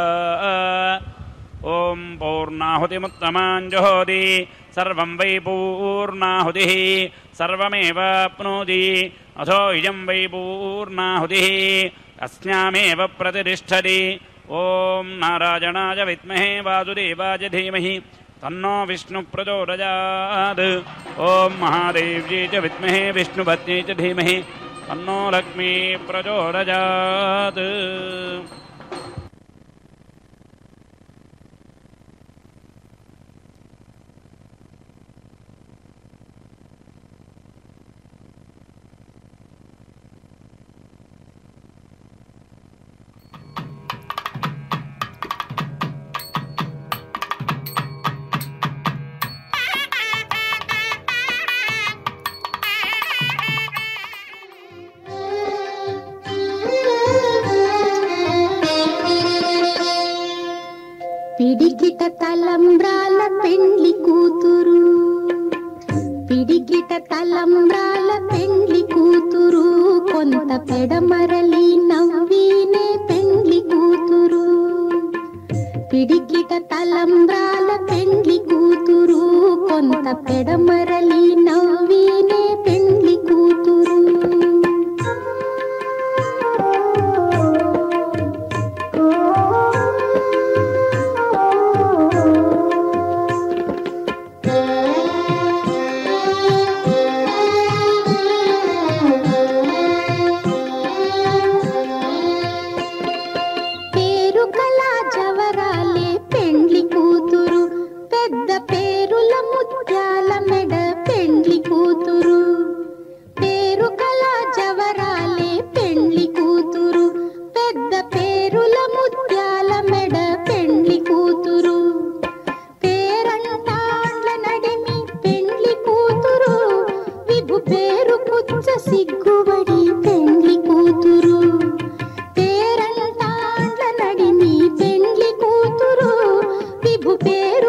ॐ पूर्णाहुतिमुत्तमाञ्जुहोति सर्वं वै पूर्णाहुतिः सर्वमेवाप्नोति अथो इयं वै पूर्णाहुतिः अस्यामेव प्रतिष्ठति ॐ नारायणाय विद्महे वासुदेवाय धीमहि तन्नो विष्णु प्रचोदयात् ॐ महादेव्यै च विद्महे विष्णुपत्न्यै च धीमहि तन्नो लक्ष्मी प्रचोदयात्। పిడికిట తలంబ్రాల పెండ్లి కూతురు, పిడికిట తలంబ్రాల పెండ్లి కూతురు, కొంత పెడమరలి నవ్వినే పెండ్లి కూతురు. పిడికిట తలంబ్రాల పెండ్లి కూతురు, కొంత పెడమరలి నవ్వినే పెండ్లి కూతురు.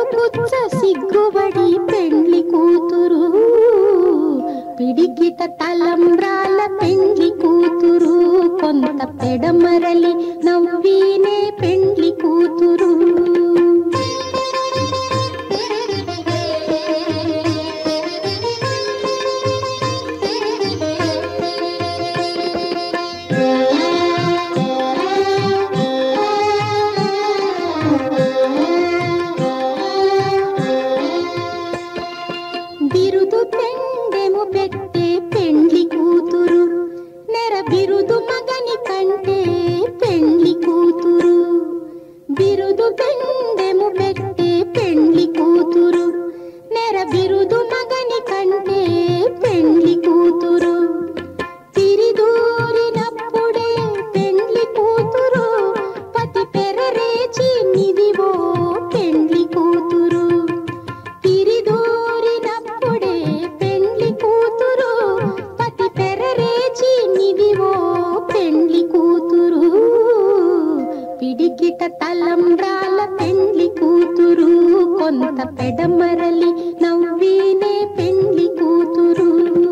పుచ్చ సిగ్గుబడి పెండ్లి కూతురు, పిడికిట తలంబ్రాల పెండ్లి కూతురు, కొంత పెడమరలి నవ్వీనే పెండ్లి కూతురు. బిరుదు పెండెము పెట్టే పెండ్లి కూతురు, నెర బిరుదు మగని కంటే పెండ్లి కూతురు. బిరుదు పెండెము పెట్టే పెండ్లి కూతురు, నెర బిరుదు మగని కంటే పెండ్లి కూతురు. తిరిదూరినప్పుడే పెండ్లి కూతురు, పతి పెరరేచి నిదివో పెండ్లి కూతురు. తిరిదూరినప్పుడే పెండ్లి కూతురు, పతి పెరరేచి నిదివో పెండ్లి కూతురు. పిడికిట తలంబ్రాల పెండ్లి కూతురు, కొంత పెడమరలి నవ్వీనే పెండ్లి కూతురు.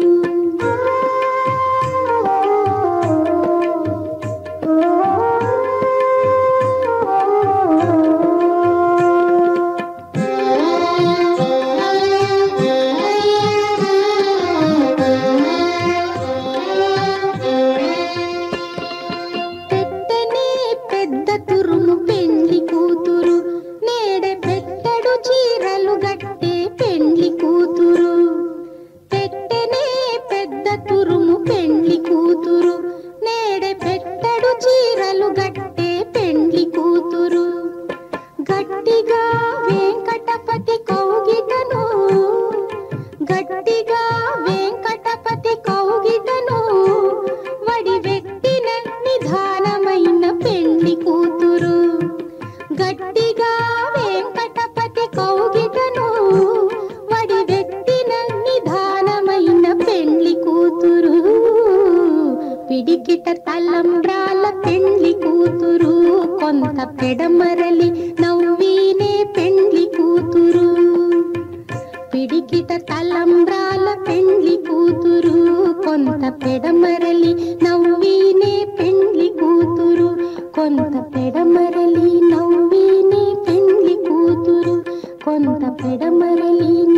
పెట్టనే పెద్ద తురుము పెండ్లి కూతురు, నేడే పెట్టడు చీరలు గట్టే పెండ్లి కూతురు. పెట్టనే పెద్ద తురుము పెండ్లి కూతురు, నేడే పెట్టడు చీరలు గట్టే పెండ్లి కూతురు. గట్టిగా వెంకటపతి కౌగిటను, గట్టిగా వెంకటపతి కౌగిటను, వడి వెట్టిన నిధానమైన పెండ్లి కూతురు. గట్టిగా వెంకటపతి కౌగిటను, వడి వెట్టిన నిధానమైన పెండ్లి కూతురు. పిడికిట తలంబ్రాల పెండ్లి కూతురు, కొంత పెడమరలి నవ్వీనే పెండ్లి కూతురు. పిడికిట తలంబ్రాల పెండ్లి కూతురు, కొంత పెడమరలి నవ్వీనే పెండ్లి కూతురు. కొంత పెడమరలి నవ్వీనే పెండ్లి కూతురు, కొంత పెడమరలి